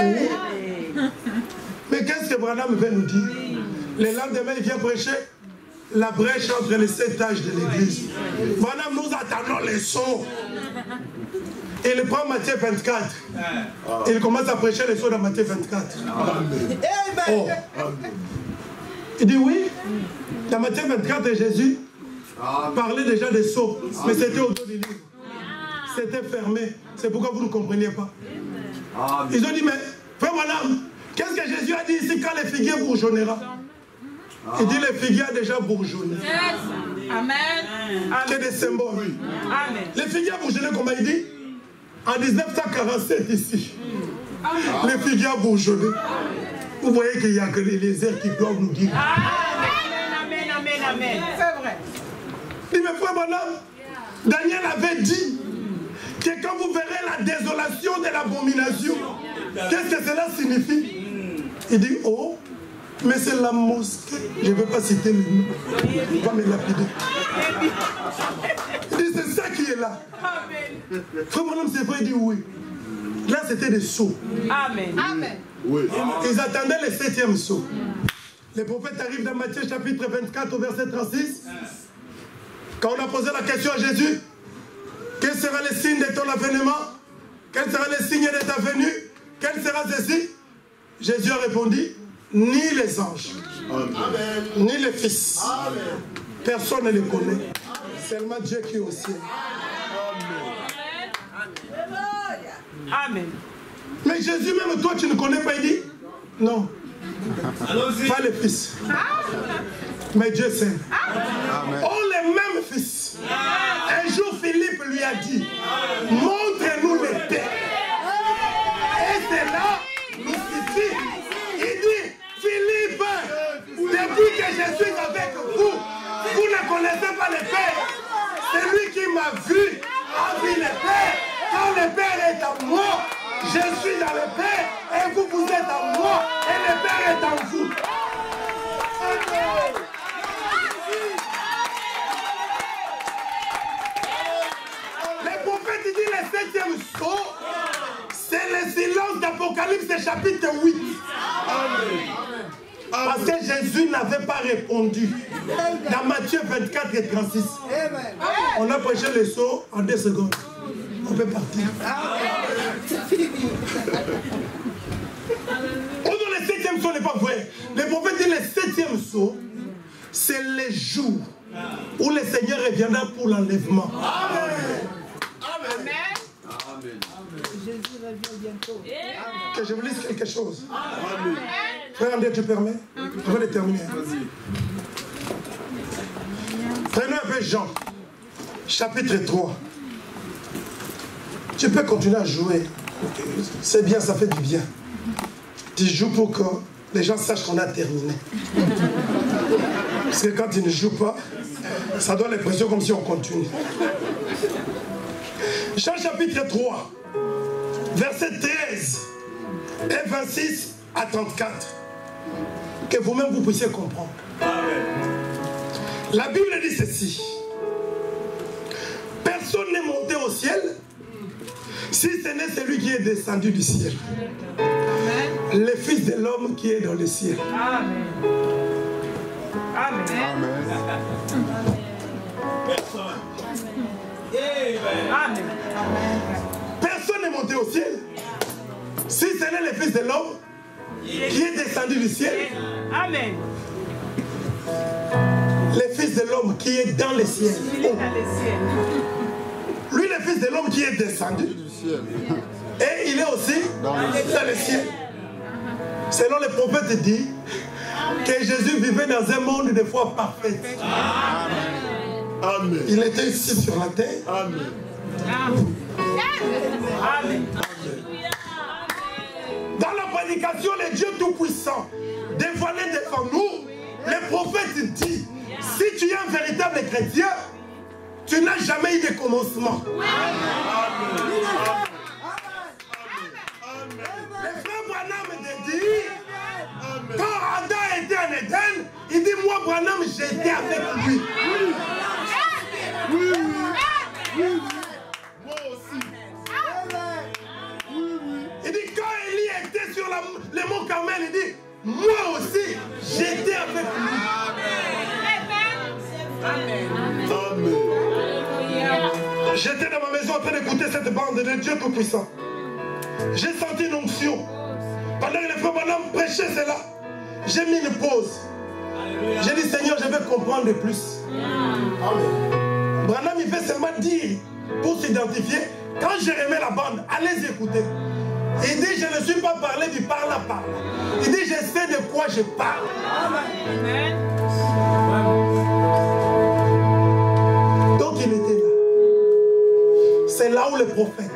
Mais qu'est-ce que Branham veut nous dire? Le lendemain, il vient prêcher la brèche entre les 7 âges de l'église. Branham, nous attendons les sons. Et il prend Matthieu 24. Et il commence à prêcher les sons dans Matthieu 24. Oh. Il dit oui. Dans Matthieu 24, Jésus parlait déjà des sceaux. Mais c'était au dos du livre. C'était fermé. C'est pourquoi vous ne compreniez pas. Ils ont dit, mais frère madame, qu'est-ce que Jésus a dit ici quand les figuiers bourgeonnera? Il dit, les figuiers ont déjà bourgeonné.
Amen.
C'est des symboles.
Amen.
Les figuiers bourgeonné, comment il dit? En 1947 ici. Les figuiers ont bourgeonné. Vous voyez qu'il n'y a que les airs qui doivent nous dire.
Amen, amen, amen. C'est vrai.
Il dit, mais frère madame, Daniel avait dit que quand vous verrez la désolation de l'abomination, qu'est-ce que cela signifie? Il dit, oh, mais c'est la mosquée. Je ne vais pas citer le nom. Il va me lapider. Il dit, c'est ça qui est là. Frère madame, c'est vrai, il dit oui. Là, c'était des sceaux.
Amen. Amen.
Oui. Ils attendaient le 7e sceau. Les prophètes arrivent dans Matthieu chapitre 24 au verset 36. Quand on a posé la question à Jésus, quel sera le signe de ton avènement? Quel sera le signe de ta venue? Quel sera ceci? Jésus a répondu, ni les anges, Amen. Ni les fils. Amen. Personne ne les connaît. Seulement Dieu qui est au ciel. Amen.
Amen.
Mais Jésus, même toi, tu ne connais pas, il dit non. Pas le Fils. Mais Dieu sait. On les mêmes fils. Un jour, Philippe lui a dit, montre-nous le Père. Et c'est là, nous suffit. Il dit, Philippe, depuis que je suis avec vous, vous ne connaissez pas le Père. Celui qui m'a vu a vu le Père. Quand le Père est en moi, je suis dans le Père et vous, vous êtes en moi et le Père est en vous. Le prophète dit le 7e sceau, c'est le silence d'Apocalypse chapitre 8. Parce que Jésus n'avait pas répondu. Dans Matthieu 24 et 36. On a prêché le sceau en 2 secondes. On peut partir. Oh non, le 7e sceau n'est pas vrai. Le prophète dit le 7e sceau, c'est le jour où le Seigneur reviendra pour l'enlèvement. Amen.
Jésus revient bientôt.
Que je vous lise quelque chose. Amen. Frère André, tu permets? On va le terminer. Prenons un peu Jean, chapitre 3. Tu peux continuer à jouer. C'est bien, ça fait du bien. Tu joues pour que les gens sachent qu'on a terminé. Parce que quand ils ne jouent pas, ça donne l'impression comme si on continue. Jean chapitre 3, verset 13 et 26 à 34. Que vous-même vous puissiez comprendre. La Bible dit ceci. Personne n'est monté au ciel si ce n'est celui qui est descendu du ciel. Amen. Le Fils de l'homme qui est dans le ciel.
Amen. Amen.
Amen.
Amen.
Personne n'est monté au ciel si ce n'est le Fils de l'homme qui est descendu du ciel.
Amen.
Le Fils de l'homme qui est dans le ciel.
Il est dans le ciel.
Lui, le Fils de l'homme qui est descendu. Et il est aussi dans le ciel. Selon le prophète dit que Jésus vivait dans un monde de foi parfaite.
Amen.
Il était ici sur la terre.
Amen.
Amen.
Dans la prédication, le Dieu Tout-Puissant dévoilé devant nous, le prophète dit, si tu es un véritable chrétien, tu n'as jamais eu de commencement. Le frère Branham dit, quand Adam était en Éden, il dit, moi Branham, j'étais avec lui.
Oui. Moi aussi.
Il dit, quand Élie était sur le mont Carmel, il dit, moi aussi, j'étais avec lui.
Amen.
J'étais dans ma maison en train d'écouter cette bande de Dieu Tout-Puissant. J'ai senti une onction. Pendant que les frères Branham prêchaient cela, j'ai mis une pause. J'ai dit, Seigneur, je vais comprendre plus. Amen. Branham, il fait seulement dire, pour s'identifier, quand je remets la bande, allez écouter. Il dit, je ne suis pas parlé du parle à parle. Il dit, je sais de quoi je parle.
Amen.
Donc il était là. C'est là où le prophète.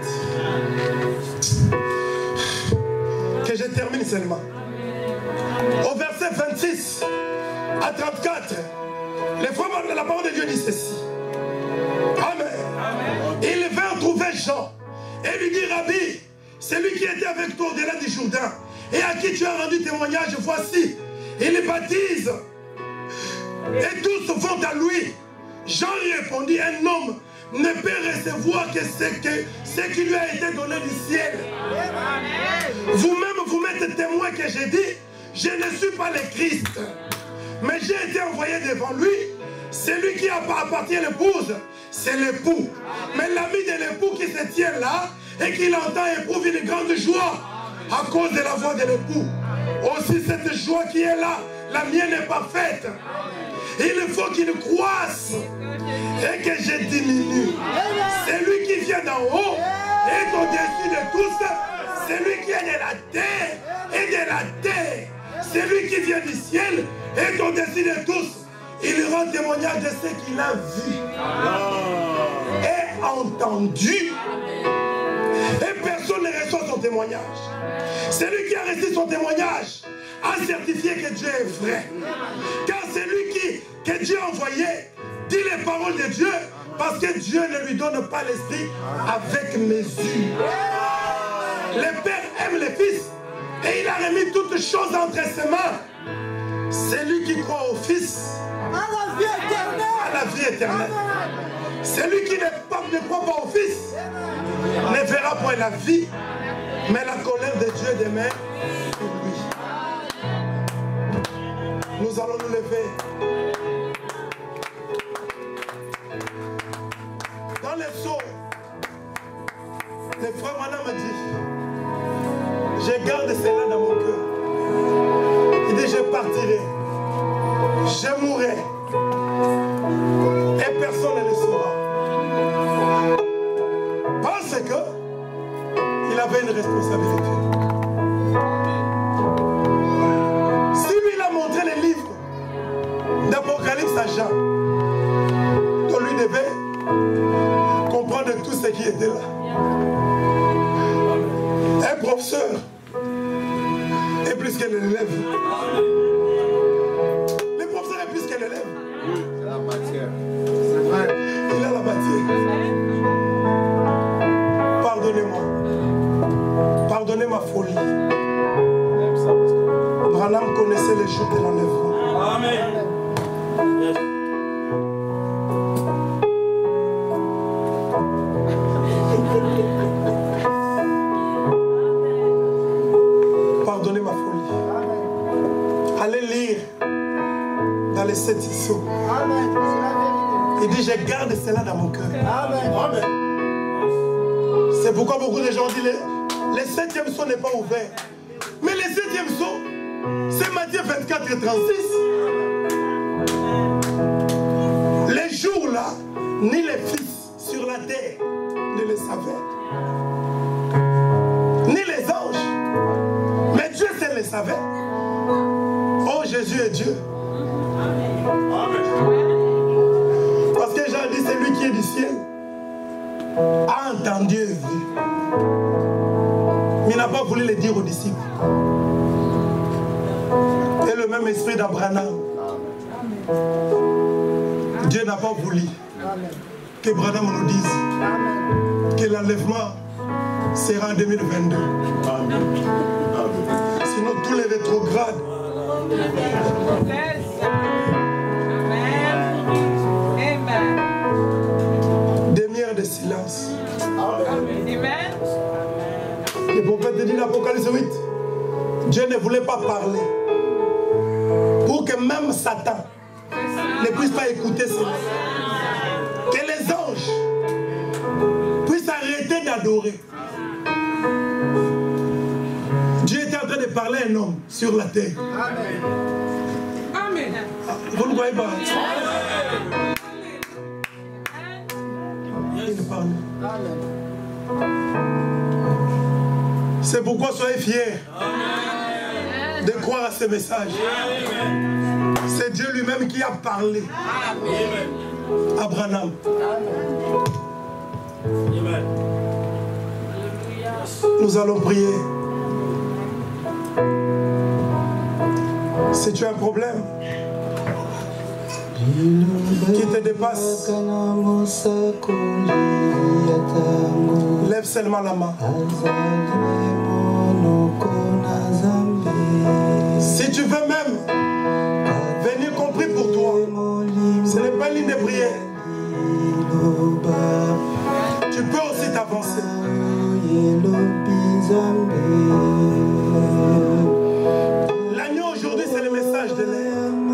Que je termine seulement. Au verset 26 à 34, les frères de la parole de Dieu dit ceci. Amen. Il vint trouver Jean et lui dit, Rabbi, celui qui était avec toi au-delà du Jourdain et à qui tu as rendu témoignage, voici, il baptise et tous vont à lui. Jean lui répondit, un homme ne peut recevoir que ce qui lui a été donné du ciel. Vous-même vous mettez témoin que j'ai dit, je ne suis pas le Christ, mais j'ai été envoyé devant lui. Celui qui appartient à l'épouse, c'est l'époux. Mais l'ami de l'époux qui se tient là et qui l'entend éprouve une grande joie à cause de la voix de l'époux. Aussi cette joie qui est là, la mienne est parfaite. Il faut qu'il croisse et que je diminue. C'est lui qui vient d'en haut et est au-dessus de tous. Celui qui est de la terre et de la terre. Celui qui vient du ciel est au-dessus de tous. Il rend témoignage de ce qu'il a vu et entendu. Et personne ne reçoit son témoignage. Celui qui a reçu son témoignage a certifié que Dieu est vrai. Car celui que Dieu a envoyé dit les paroles de Dieu, parce que Dieu ne lui donne pas l'esprit avec mesure. Le Père aime le Fils et il a remis toutes choses entre ses mains. Celui qui croit au Fils à la vie éternelle. Celui qui ne croit pas au Fils ne verra point la vie, mais la colère de Dieu demeure sur lui. Nous allons nous lever. Dans les sceaux, le frère Mana me dit, je garde cela dans mon cœur. Il dit, je partirai, je mourrai, et personne ne le saura. Parce que il avait une responsabilité. Si lui il a montré les livres d'Apocalypse à Jean, donc lui devait comprendre tout ce qui était là. Un professeur est plus que l'élève. Le professeur est plus que l'élève.
C'est la matière.
Il a la matière. Pardonnez-moi. Pardonnez ma folie. Branham connaissait les jours de l'enlèvement.
Amen.
Pardonnez ma folie. Allez lire dans les 7 sceaux. Il dit, je garde cela dans mon cœur.
Amen.
C'est pourquoi beaucoup de gens disent, le 7e sceau n'est pas ouvert. Mais le 7e sceau, c'est Matthieu 24 et 36. Les jours-là, ni les fils sur la terre ne le savaient, ni les anges. Mais Dieu seul le savait. Oh, Jésus est Dieu. Parce que Jean dit, c'est lui qui est du ciel a entendu et vu. Mais il n'a pas voulu le dire aux disciples. Et le même esprit d'Abraham. Dieu n'a pas voulu que Branham nous dise que l'enlèvement sera en 2022. Sinon tous les rétrogrades. Demi-heure de silence. Le prophète dit dans l'Apocalypse 8, Dieu ne voulait pas parler pour que même Satan ne puisse pas écouter cela. Que les anges puissent arrêter d'adorer. Dieu était en train de parler à un homme sur la terre.
Amen.
Vous ne voyez pas? Il parle. C'est pourquoi soyez fiers de croire à ce message. C'est Dieu lui-même qui a parlé à Branham. Nous allons prier. Si tu as un problème qui te dépasse, lève seulement la main. Si tu veux même venir compris pour toi, ce n'est pas une ligne de prière. Tu peux aussi t'avancer. L'agneau aujourd'hui, c'est le message de l'air.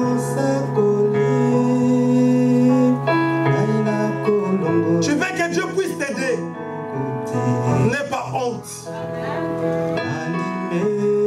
Tu veux que Dieu puisse t'aider. N'aie pas honte.